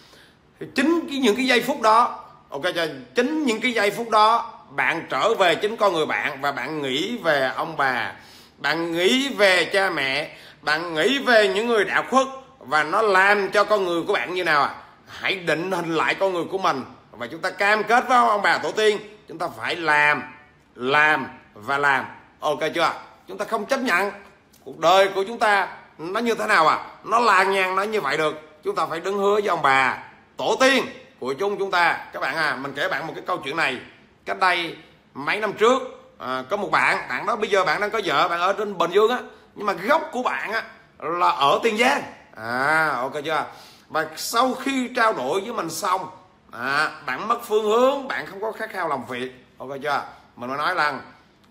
A: Chính cái, những cái giây phút đó, ok chưa? Chính những cái giây phút đó bạn trở về chính con người bạn, và bạn nghĩ về ông bà, bạn nghĩ về cha mẹ, bạn nghĩ về những người đã khuất, và nó làm cho con người của bạn như nào ạ? Hãy định hình lại con người của mình, và chúng ta cam kết với ông bà tổ tiên, chúng ta phải làm, làm và làm. Ok chưa? Chúng ta không chấp nhận cuộc đời của chúng ta nó như thế nào à? Nó làng nhàng nó như vậy được. Chúng ta phải đứng hứa với ông bà tổ tiên của chung chúng ta. Các bạn à, mình kể bạn một cái câu chuyện này. Cách đây mấy năm trước, à, có một bạn, bạn đó bây giờ bạn đang có vợ, bạn ở trên Bình Dương á, nhưng mà gốc của bạn á là ở Tiền Giang. À, ok chưa? Và sau khi trao đổi với mình xong, à, bạn mất phương hướng, bạn không có khát khao làm việc. Ok chưa? Mình mới nói rằng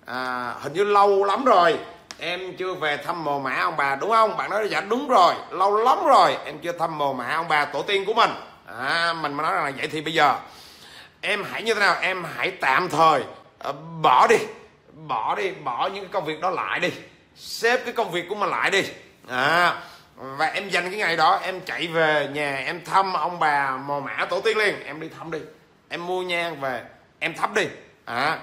A: à, hình như lâu lắm rồi em chưa về thăm mồ mả ông bà, đúng không? Bạn nói dạ đúng rồi, lâu lắm rồi em chưa thăm mồ mả ông bà tổ tiên của mình. À, mình mới nói rằng là vậy thì bây giờ em hãy như thế nào? Em hãy tạm thời uh, bỏ đi, bỏ đi, bỏ những cái công việc đó lại đi, xếp cái công việc của mình lại đi. À, và em dành cái ngày đó em chạy về nhà em thăm ông bà mồ mả tổ tiên liền. Em đi thăm đi, em mua nhang về em thắp đi. À,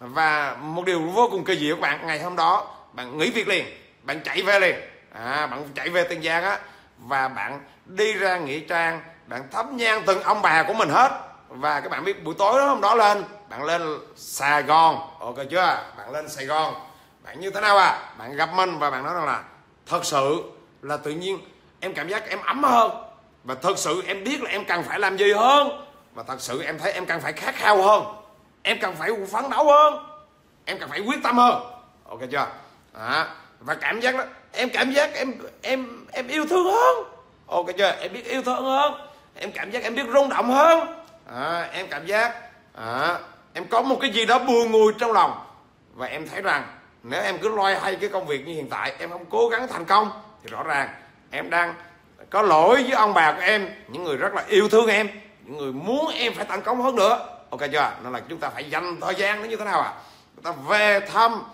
A: và một điều vô cùng kỳ diệu các bạn, ngày hôm đó bạn nghỉ việc liền, bạn chạy về liền. À, bạn chạy về Tiền Giang á, và bạn đi ra nghĩa trang, bạn thắp nhang từng ông bà của mình hết. Và các bạn biết buổi tối đó hôm đó lên, bạn lên Sài Gòn, ok chưa? Bạn lên Sài Gòn, bạn như thế nào à? Bạn gặp mình và bạn nói rằng là thật sự là tự nhiên em cảm giác em ấm hơn, và thật sự em biết là em cần phải làm gì hơn, và thật sự em thấy em cần phải khát khao hơn, em cần phải phấn đấu hơn, em cần phải quyết tâm hơn. Ok chưa? À, và cảm giác đó, em cảm giác em em em yêu thương hơn. Ok chưa? Em biết yêu thương hơn, em cảm giác em biết rung động hơn. À, em cảm giác à, em có một cái gì đó buồn ngùi trong lòng, và em thấy rằng nếu em cứ loay hoay cái công việc như hiện tại, em không cố gắng thành công, thì rõ ràng em đang có lỗi với ông bà của em, những người rất là yêu thương em, những người muốn em phải thành công hơn nữa. Ok chưa? Nên là chúng ta phải dành thời gian nó như thế nào à? Chúng ta về thăm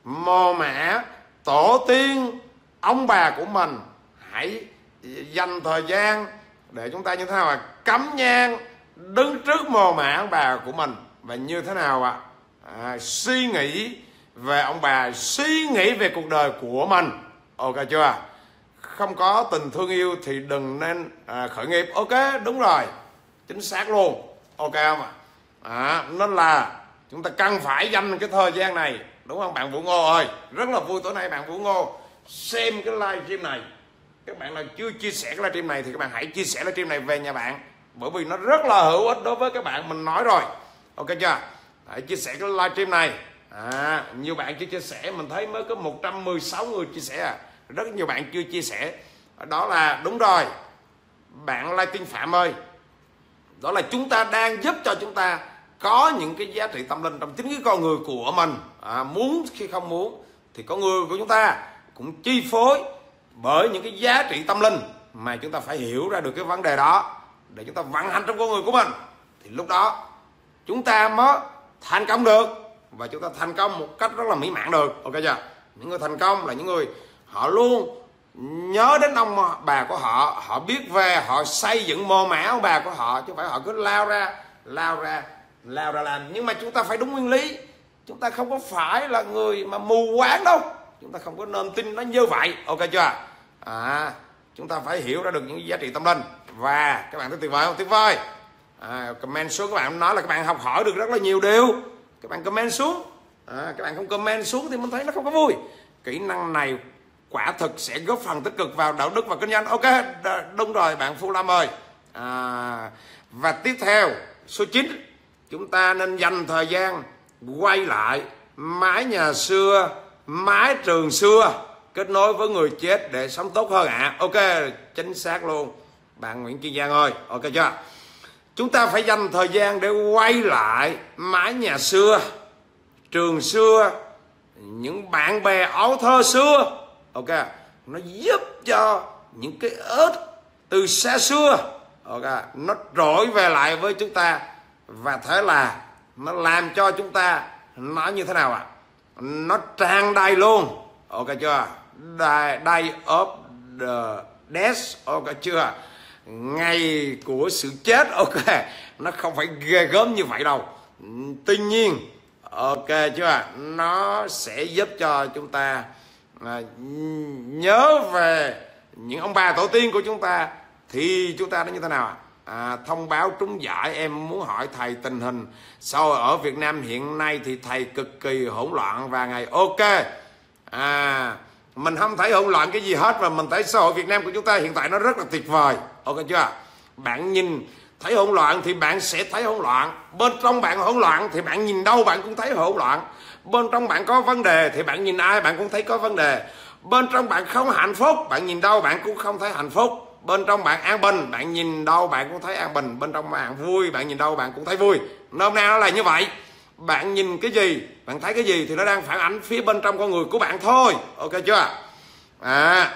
A: mồ mả tổ tiên ông bà của mình, hãy dành thời gian để chúng ta như thế nào à? Cắm nhang đứng trước mồ mả ông bà của mình, và như thế nào ạ? À? À, suy nghĩ về ông bà, suy nghĩ về cuộc đời của mình. Ok chưa? Không có tình thương yêu thì đừng nên à, khởi nghiệp. Ok, đúng rồi, chính xác luôn. Ok không ạ? À, nên là chúng ta cần phải dành cái thời gian này, đúng không bạn Vũ Ngô ơi? Rất là vui tối nay bạn Vũ Ngô xem cái live stream này. Các bạn nào chưa chia sẻ cái live stream này thì các bạn hãy chia sẻ live stream này về nhà bạn, bởi vì nó rất là hữu ích đối với các bạn. Mình nói rồi, ok chưa? Hãy chia sẻ cái live stream này. À, nhiều bạn chưa chia sẻ, mình thấy mới có một trăm mười sáu người chia sẻ à. Rất nhiều bạn chưa chia sẻ. Đó là đúng rồi bạn Lai Tiên Phạm ơi, đó là chúng ta đang giúp cho chúng ta có những cái giá trị tâm linh trong chính cái con người của mình. À, muốn khi không muốn thì con người của chúng ta cũng chi phối bởi những cái giá trị tâm linh, mà chúng ta phải hiểu ra được cái vấn đề đó để chúng ta vận hành trong con người của mình, thì lúc đó chúng ta mới thành công được, và chúng ta thành công một cách rất là mỹ mãn được. Ok chưa? Những người thành công là những người họ luôn nhớ đến ông bà của họ, họ biết về, họ xây dựng mồ mả ông bà của họ, chứ không phải họ cứ lao ra lao ra lao ra làm. Nhưng mà chúng ta phải đúng nguyên lý, chúng ta không có phải là người mà mù quáng đâu, chúng ta không có nên tin nó như vậy. Ok chưa? À, chúng ta phải hiểu ra được những giá trị tâm linh. Và các bạn thấy tuyệt vời không? Tuyệt vời. À, comment xuống, các bạn nói là các bạn học hỏi được rất là nhiều điều, các bạn comment xuống. À, các bạn không comment xuống thì mình thấy nó không có vui. Kỹ năng này quả thực sẽ góp phần tích cực vào đạo đức và kinh doanh. Ok, đúng rồi bạn Phu Lâm ơi. À, và tiếp theo số chín, chúng ta nên dành thời gian quay lại mái nhà xưa, mái trường xưa, kết nối với người chết để sống tốt hơn ạ. À. Ok, chính xác luôn bạn Nguyễn Kiên Giang ơi. Ok chưa? Chúng ta phải dành thời gian để quay lại mái nhà xưa, trường xưa, những bạn bè ấu thơ xưa. Ok, nó giúp cho những cái ớt từ xa xưa ok, nó trỗi về lại với chúng ta, và thế là nó làm cho chúng ta nó như thế nào ạ? Nó tràn đầy luôn, ok chưa? Day, day of the death, ok chưa? Ngày của sự chết, ok, nó không phải ghê gớm như vậy đâu. Tuy nhiên, ok chưa, nó sẽ giúp cho chúng ta à, nhớ về những ông bà tổ tiên của chúng ta. Thì chúng ta nó như thế nào ạ? À, thông báo trúng giải. Em muốn hỏi thầy tình hình sau ở Việt Nam hiện nay thì thầy cực kỳ hỗn loạn và ngày ok. À, mình không thấy hỗn loạn cái gì hết, và mình thấy xã hội Việt Nam của chúng ta hiện tại nó rất là tuyệt vời, ok chưa? Bạn nhìn thấy hỗn loạn thì bạn sẽ thấy hỗn loạn. Bên trong bạn hỗn loạn thì bạn nhìn đâu bạn cũng thấy hỗn loạn. Bên trong bạn có vấn đề thì bạn nhìn ai bạn cũng thấy có vấn đề. Bên trong bạn không hạnh phúc, bạn nhìn đâu bạn cũng không thấy hạnh phúc. Bên trong bạn an bình, bạn nhìn đâu bạn cũng thấy an bình. Bên trong bạn vui, bạn nhìn đâu bạn cũng thấy vui. Nôm na nó là như vậy. Bạn nhìn cái gì, bạn thấy cái gì thì nó đang phản ánh phía bên trong con người của bạn thôi, ok chưa? À,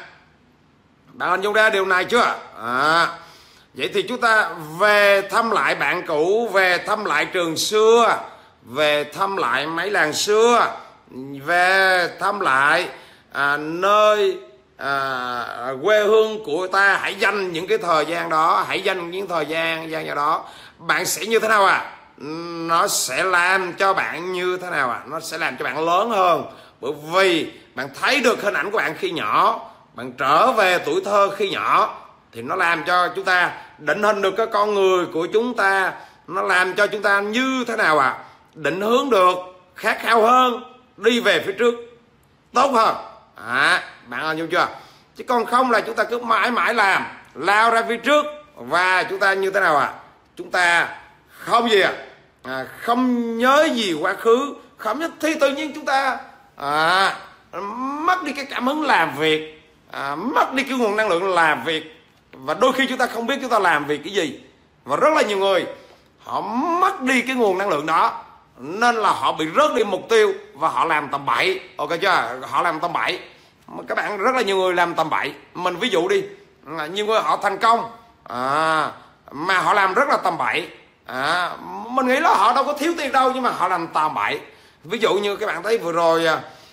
A: bạn hình dung ra điều này chưa? À, vậy thì chúng ta về thăm lại bạn cũ, về thăm lại trường xưa, về thăm lại mấy làng xưa, về thăm lại à, nơi à, quê hương của ta. Hãy dành những cái thời gian đó, hãy dành những thời gian gian đó. Bạn sẽ như thế nào à? Nó sẽ làm cho bạn như thế nào à? Nó sẽ làm cho bạn lớn hơn, bởi vì bạn thấy được hình ảnh của bạn khi nhỏ, bạn trở về tuổi thơ khi nhỏ, thì nó làm cho chúng ta định hình được cái con người của chúng ta. Nó làm cho chúng ta như thế nào à? Định hướng được, khát khao hơn, đi về phía trước tốt hơn. À, bạn hiểu chưa? Chứ còn không là chúng ta cứ mãi mãi làm, lao ra phía trước, và chúng ta như thế nào à? Chúng ta không gì à? À, không nhớ gì quá khứ, không nhớ, thì tự nhiên chúng ta à, mất đi cái cảm hứng làm việc, à, mất đi cái nguồn năng lượng làm việc, và đôi khi chúng ta không biết chúng ta làm vì cái gì. Và rất là nhiều người họ mất đi cái nguồn năng lượng đó, nên là họ bị rớt đi mục tiêu và họ làm tầm bậy, ok chưa? Họ làm tầm bậy. Các bạn, rất là nhiều người làm tầm bậy. Mình ví dụ đi, nhiều người họ thành công à, mà họ làm rất là tầm bậy. À, mình nghĩ là họ đâu có thiếu tiền đâu, nhưng mà họ làm tầm bậy. Ví dụ như các bạn thấy vừa rồi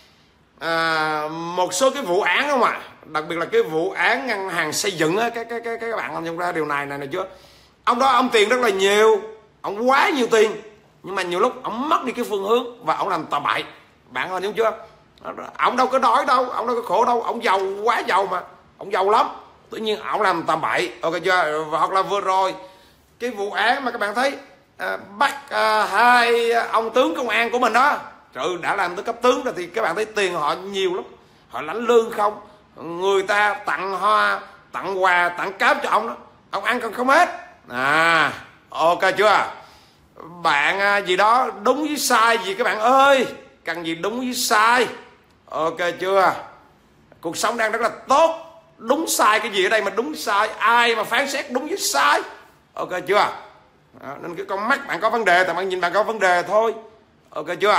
A: à, một số cái vụ án không ạ? À? Đặc biệt là cái vụ án ngân hàng xây dựng á, các, các, các, các bạn làm ra điều này này này chưa? Ông đó ông tiền rất là nhiều, ông quá nhiều tiền, nhưng mà nhiều lúc ông mất đi cái phương hướng và ông làm tầm bậy. Bạn hiểu chưa? Ông đâu có đói đâu, ông đâu có khổ đâu, ông giàu quá giàu mà, ông giàu lắm, tự nhiên ông làm tầm bậy, ok chưa? Hoặc là vừa rồi cái vụ án mà các bạn thấy à, bắt à, hai ông tướng công an của mình đó, trời ơi, đã làm tới cấp tướng rồi, thì các bạn thấy tiền họ nhiều lắm, họ lãnh lương không, người ta tặng hoa, tặng quà, tặng cáp cho ông đó, ông ăn còn không hết. À, ok chưa? Bạn à, gì đó đúng với sai gì các bạn ơi, cần gì đúng với sai, ok chưa? Cuộc sống đang rất là tốt, đúng sai cái gì ở đây mà đúng sai, ai mà phán xét đúng với sai, ok chưa? À, nên cái con mắt bạn có vấn đề, tại bạn nhìn bạn có vấn đề thôi, ok chưa?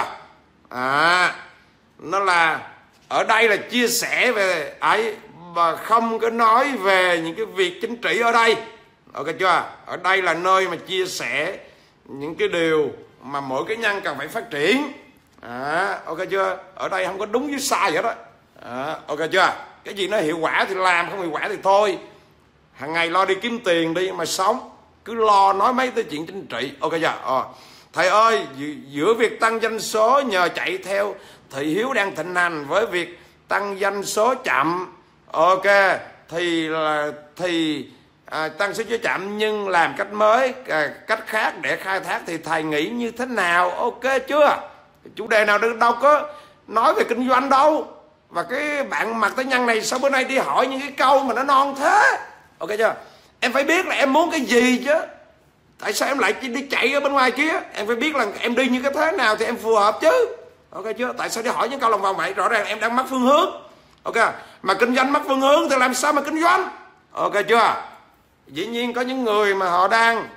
A: À, nó là ở đây là chia sẻ về ấy, và không có nói về những cái việc chính trị ở đây, ok chưa? Ở đây là nơi mà chia sẻ những cái điều mà mỗi cá nhân cần phải phát triển. À, ok chưa? Ở đây không có đúng với sai vậy đó. À, ok chưa? Cái gì nó hiệu quả thì làm, không hiệu quả thì thôi. Hàng ngày lo đi kiếm tiền đi mà sống, cứ lo nói mấy tới chuyện chính trị, ok chưa? À, thầy ơi, giữa việc tăng doanh số nhờ chạy theo thị hiếu đang thịnh hành với việc tăng doanh số chậm, ok, thì là thì à, tăng số số chậm nhưng làm cách mới, à, cách khác để khai thác thì thầy nghĩ như thế nào? Ok chưa? Chủ đề nào đâu có nói về kinh doanh đâu. Và cái bạn mặc tới nhân này sau bữa nay đi hỏi những cái câu mà nó non thế, ok chưa? Em phải biết là em muốn cái gì chứ. Tại sao em lại đi chạy ở bên ngoài kia? Em phải biết là em đi như cái thế nào thì em phù hợp chứ, ok chưa? Tại sao đi hỏi những câu lòng vòng vậy? Rõ ràng em đang mất phương hướng, ok. Mà kinh doanh mất phương hướng thì làm sao mà kinh doanh, ok chưa? Dĩ nhiên có những người mà họ đang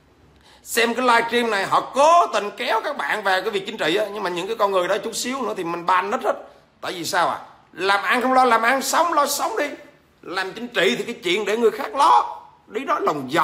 A: xem cái livestream này, họ cố tình kéo các bạn về cái việc chính trị á, nhưng mà những cái con người đó chút xíu nữa thì mình ban hết hết. Tại vì sao à? Làm ăn không lo làm ăn, sống lo sống đi. Làm chính trị thì cái chuyện để người khác lo, đi đó lòng vòng,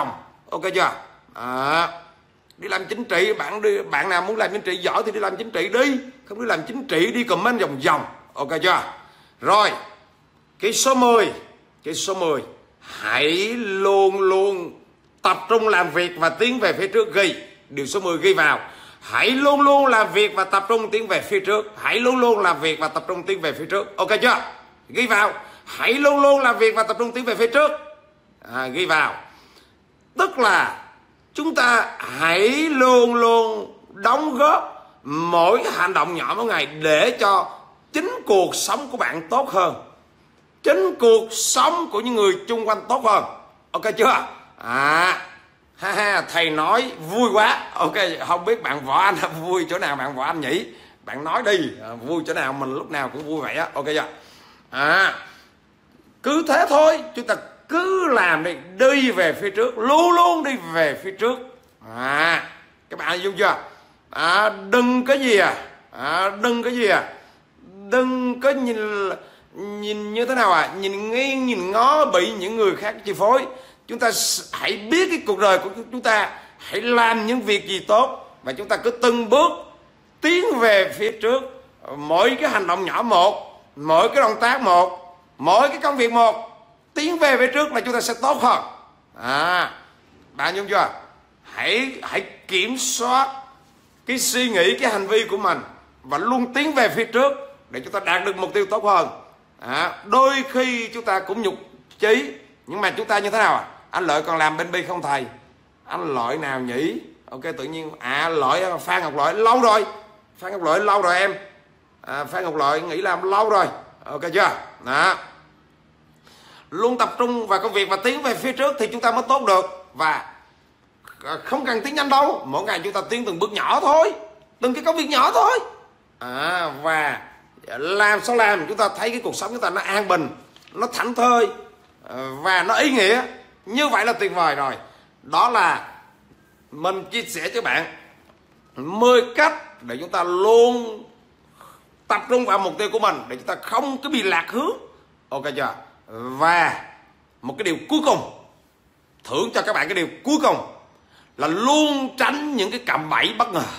A: Ok chưa? À, đi làm chính trị, bạn đi, bạn nào muốn làm chính trị giỏi thì đi làm chính trị đi, không đi làm chính trị đi comment vòng vòng. Ok chưa? Rồi, cái số mười, cái số mười, hãy luôn luôn tập trung làm việc và tiến về phía trước. Ghi điều số mười, ghi vào. Hãy luôn luôn làm việc và tập trung tiến về phía trước. Hãy luôn luôn làm việc và tập trung tiến về phía trước. Ok chưa? Ghi vào. Hãy luôn luôn làm việc và tập trung tiến về phía trước. À, ghi vào. Tức là chúng ta hãy luôn luôn đóng góp mỗi hành động nhỏ mỗi ngày để cho chính cuộc sống của bạn tốt hơn, chính cuộc sống của những người chung quanh tốt hơn. Ok chưa? À, ha ha, thầy nói vui quá. Ok, không biết bạn Võ Anh vui chỗ nào bạn Võ Anh nhỉ? Bạn nói đi, à, vui chỗ nào, mình lúc nào cũng vui vậy á. Ok chưa? À, cứ thế thôi, chúng ta cứ làm đi, đi về phía trước, luôn luôn đi về phía trước. À, các bạn dung chưa? À, đừng cái gì à, à đừng cái gì à, đừng có nhìn nhìn như thế nào à, nhìn nghiêng nhìn ngó bị những người khác chi phối. Chúng ta hãy biết cái cuộc đời của chúng ta, hãy làm những việc gì tốt và chúng ta cứ từng bước tiến về phía trước. Mỗi cái hành động nhỏ một, mỗi cái động tác một, mỗi cái công việc một, tiến về phía trước là chúng ta sẽ tốt hơn. À, bạn hiểu chưa? Hãy hãy kiểm soát cái suy nghĩ, cái hành vi của mình và luôn tiến về phía trước để chúng ta đạt được mục tiêu tốt hơn. À, đôi khi chúng ta cũng nhục chí, nhưng mà chúng ta như thế nào à? Anh Lợi còn làm bên bi không thầy? Anh Lợi nào nhỉ? Ok, tự nhiên à Lợi, Phan Ngọc Lợi lâu rồi, Phan Ngọc Lợi lâu rồi em. À, Phan Ngọc Lợi nghĩ làm lâu rồi. Ok chưa? Đó. Luôn tập trung vào công việc và tiến về phía trước thì chúng ta mới tốt được. Và không cần tiến nhanh đâu, mỗi ngày chúng ta tiến từng bước nhỏ thôi, từng cái công việc nhỏ thôi. À, và làm sao làm chúng ta thấy cái cuộc sống chúng ta nó an bình, nó thảnh thơi và nó ý nghĩa. Như vậy là tuyệt vời rồi. Đó là mình chia sẻ cho bạn mười cách để chúng ta luôn tập trung vào mục tiêu của mình, để chúng ta không cứ bị lạc hướng. Ok chưa? Và một cái điều cuối cùng, thưởng cho các bạn cái điều cuối cùng là luôn tránh những cái cạm bẫy bất ngờ.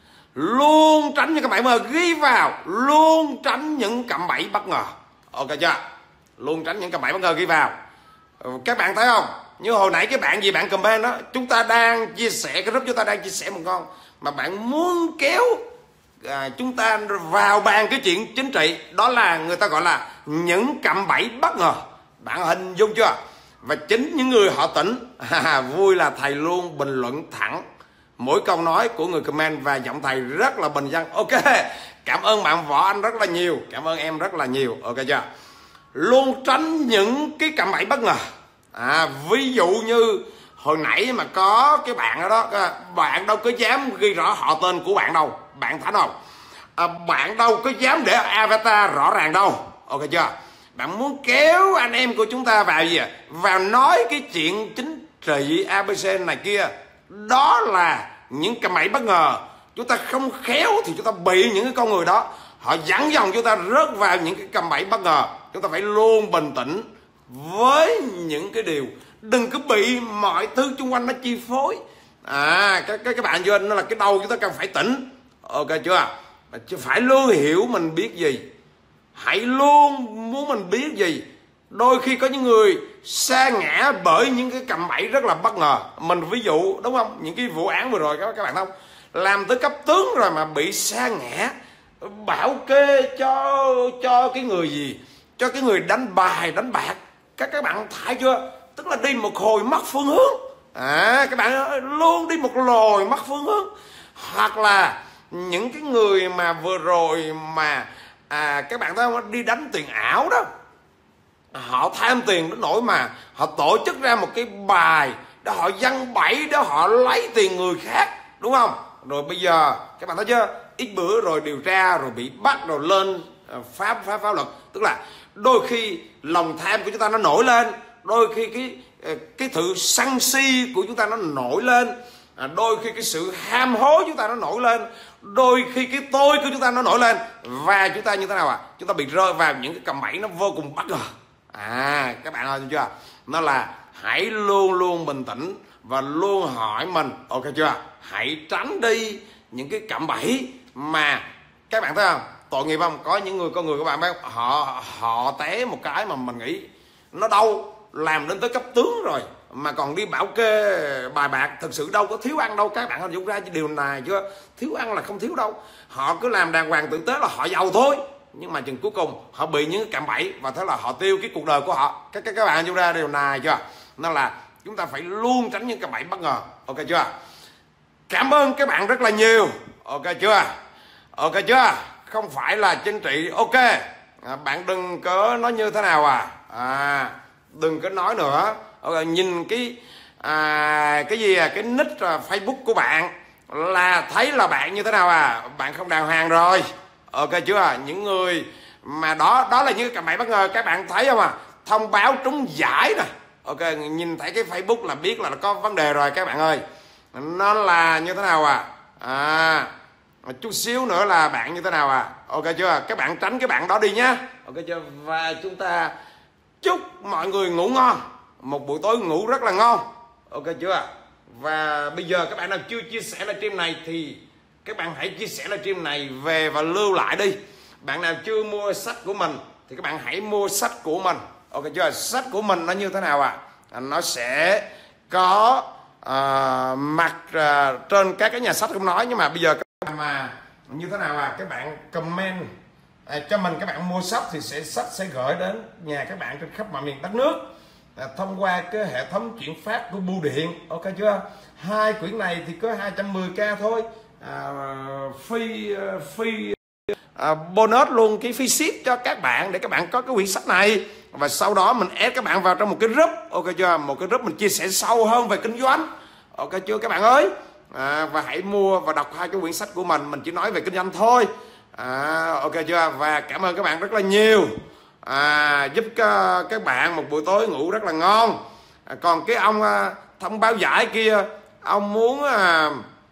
A: Luôn tránh những cạm bẫy bất ngờ, ghi vào. Luôn tránh những cạm bẫy bất ngờ. Ok chưa? Luôn tránh những cạm bẫy bất ngờ, ghi vào. Các bạn thấy không? Như hồi nãy cái bạn gì bạn comment đó, chúng ta đang chia sẻ, cái group chúng ta đang chia sẻ một con mà bạn muốn kéo à, chúng ta vào bàn cái chuyện chính trị. Đó là người ta gọi là những cạm bẫy bất ngờ. Bạn hình dung chưa? Và chính những người họ tỉnh. À, vui là thầy luôn bình luận thẳng mỗi câu nói của người comment và giọng thầy rất là bình dân. Ok, cảm ơn bạn Võ Anh rất là nhiều, cảm ơn em rất là nhiều. Ok chưa? Luôn tránh những cái cạm bẫy bất ngờ. À, ví dụ như hồi nãy mà có cái bạn đó, đó bạn đâu có dám ghi rõ họ tên của bạn đâu, bạn thấy không? À, bạn đâu có dám để avatar rõ ràng đâu. Ok chưa? Bạn muốn kéo anh em của chúng ta vào gì à? Vào nói cái chuyện chính trị a bê xê này kia. Đó là những cạm bẫy bất ngờ. Chúng ta không khéo thì chúng ta bị những cái con người đó họ dẫn dòng chúng ta rớt vào những cái cạm bẫy bất ngờ. Chúng ta phải luôn bình tĩnh với những cái điều, đừng cứ bị mọi thứ xung quanh nó chi phối. À, các các, các bạn vô nó là cái đầu chúng ta cần phải tỉnh. Ok chưa? Chứ phải luôn hiểu mình biết gì, hãy luôn muốn mình biết gì. Đôi khi có những người sa ngã bởi những cái cạm bẫy rất là bất ngờ. Mình ví dụ đúng không? Những cái vụ án vừa rồi các các bạn không? Làm tới cấp tướng rồi mà bị sa ngã, bảo kê cho cho cái người gì, cho cái người đánh bài đánh bạc. Các các bạn thấy chưa? Tức là đi một hồi mất phương hướng. À, các bạn luôn đi một lồi mất phương hướng. Hoặc là những cái người mà vừa rồi mà à, các bạn thấy không, đi đánh tiền ảo đó, họ tham tiền đến nỗi mà họ tổ chức ra một cái bài để họ giăng bẫy, để họ lấy tiền người khác, đúng không? Rồi bây giờ các bạn thấy chưa, ít bữa rồi điều tra rồi bị bắt rồi lên pháp pháp pháp luật. Tức là đôi khi lòng tham của chúng ta nó nổi lên, đôi khi cái cái sự sân si của chúng ta nó nổi lên, à, đôi khi cái sự ham hố chúng ta nó nổi lên, đôi khi cái tôi của chúng ta nó nổi lên, và chúng ta như thế nào à? Chúng ta bị rơi vào những cái cạm bẫy nó vô cùng bất ngờ. À, các bạn ơi chưa? Nó là hãy luôn luôn bình tĩnh, và luôn hỏi mình, ok chưa? Hãy tránh đi những cái cạm bẫy mà các bạn thấy không, tội nghiệp không? Có những người con người các bạn biết họ họ té một cái mà mình nghĩ nó đâu, làm đến tới cấp tướng rồi mà còn đi bảo kê bài bạc, thực sự đâu có thiếu ăn đâu. Các bạn hình dung ra điều này chưa? Thiếu ăn là không thiếu đâu, họ cứ làm đàng hoàng tử tế là họ giàu thôi, nhưng mà chừng cuối cùng họ bị những cái cạm bẫy và thế là họ tiêu cái cuộc đời của họ. Các các, các bạn hình dung ra điều này chưa? Nên là chúng ta phải luôn tránh những cạm bẫy bất ngờ, ok chưa? Cảm ơn các bạn rất là nhiều, ok chưa? Ok chưa? Không phải là chính trị, ok. À, bạn đừng có nói như thế nào à, à đừng có nói nữa. Okay, nhìn cái à, cái gì à, cái nick à, Facebook của bạn là thấy là bạn như thế nào à, bạn không đàng hoàng rồi, ok chưa? Những người mà đó đó là những cạm bẫy bất ngờ, các bạn thấy không à? Thông báo trúng giải nè, ok, nhìn thấy cái Facebook là biết là nó có vấn đề rồi các bạn ơi. Nó là như thế nào à, à chút xíu nữa là bạn như thế nào à, ok chưa? Các bạn tránh cái bạn đó đi nhá, ok chưa? Và chúng ta chúc mọi người ngủ ngon, một buổi tối ngủ rất là ngon, ok chưa? Và bây giờ các bạn nào chưa chia sẻ livestream này thì các bạn hãy chia sẻ livestream này về và lưu lại đi. Bạn nào chưa mua sách của mình thì các bạn hãy mua sách của mình, ok chưa? Sách của mình nó như thế nào à, nó sẽ có uh, mặt uh, trên các cái nhà sách không nói, nhưng mà bây giờ các bạn mà như thế nào à, các bạn comment à, cho mình các bạn mua sách thì sẽ sách sẽ gửi đến nhà các bạn trên khắp mọi miền đất nước à, thông qua cái hệ thống chuyển phát của bưu điện, ok chưa? Hai quyển này thì có hai trăm mười k thôi, à, free free à, bonus luôn cái phí ship cho các bạn để các bạn có cái quyển sách này. Và sau đó mình add các bạn vào trong một cái group, ok chưa? Một cái group mình chia sẻ sâu hơn về kinh doanh, ok chưa các bạn ơi? À, và hãy mua và đọc hai cái quyển sách của mình, mình chỉ nói về kinh doanh thôi, à, ok chưa? Và cảm ơn các bạn rất là nhiều, à, giúp cho các bạn một buổi tối ngủ rất là ngon. À, còn cái ông à, thông báo giải kia, ông muốn à,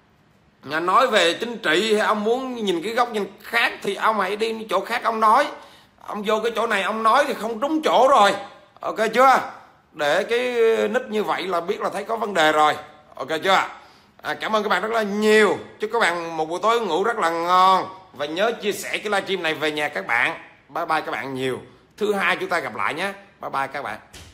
A: nói về chính trị hay ông muốn nhìn cái góc nhìn khác thì ông hãy đi chỗ khác ông nói. Ông vô cái chỗ này ông nói thì không trúng chỗ rồi, ok chưa? Để cái nick như vậy là biết là thấy có vấn đề rồi, ok chưa? À, cảm ơn các bạn rất là nhiều, chúc các bạn một buổi tối ngủ rất là ngon và nhớ chia sẻ cái livestream này về nhà các bạn. Bye bye các bạn nhiều, thứ hai chúng ta gặp lại nhé, bye bye các bạn.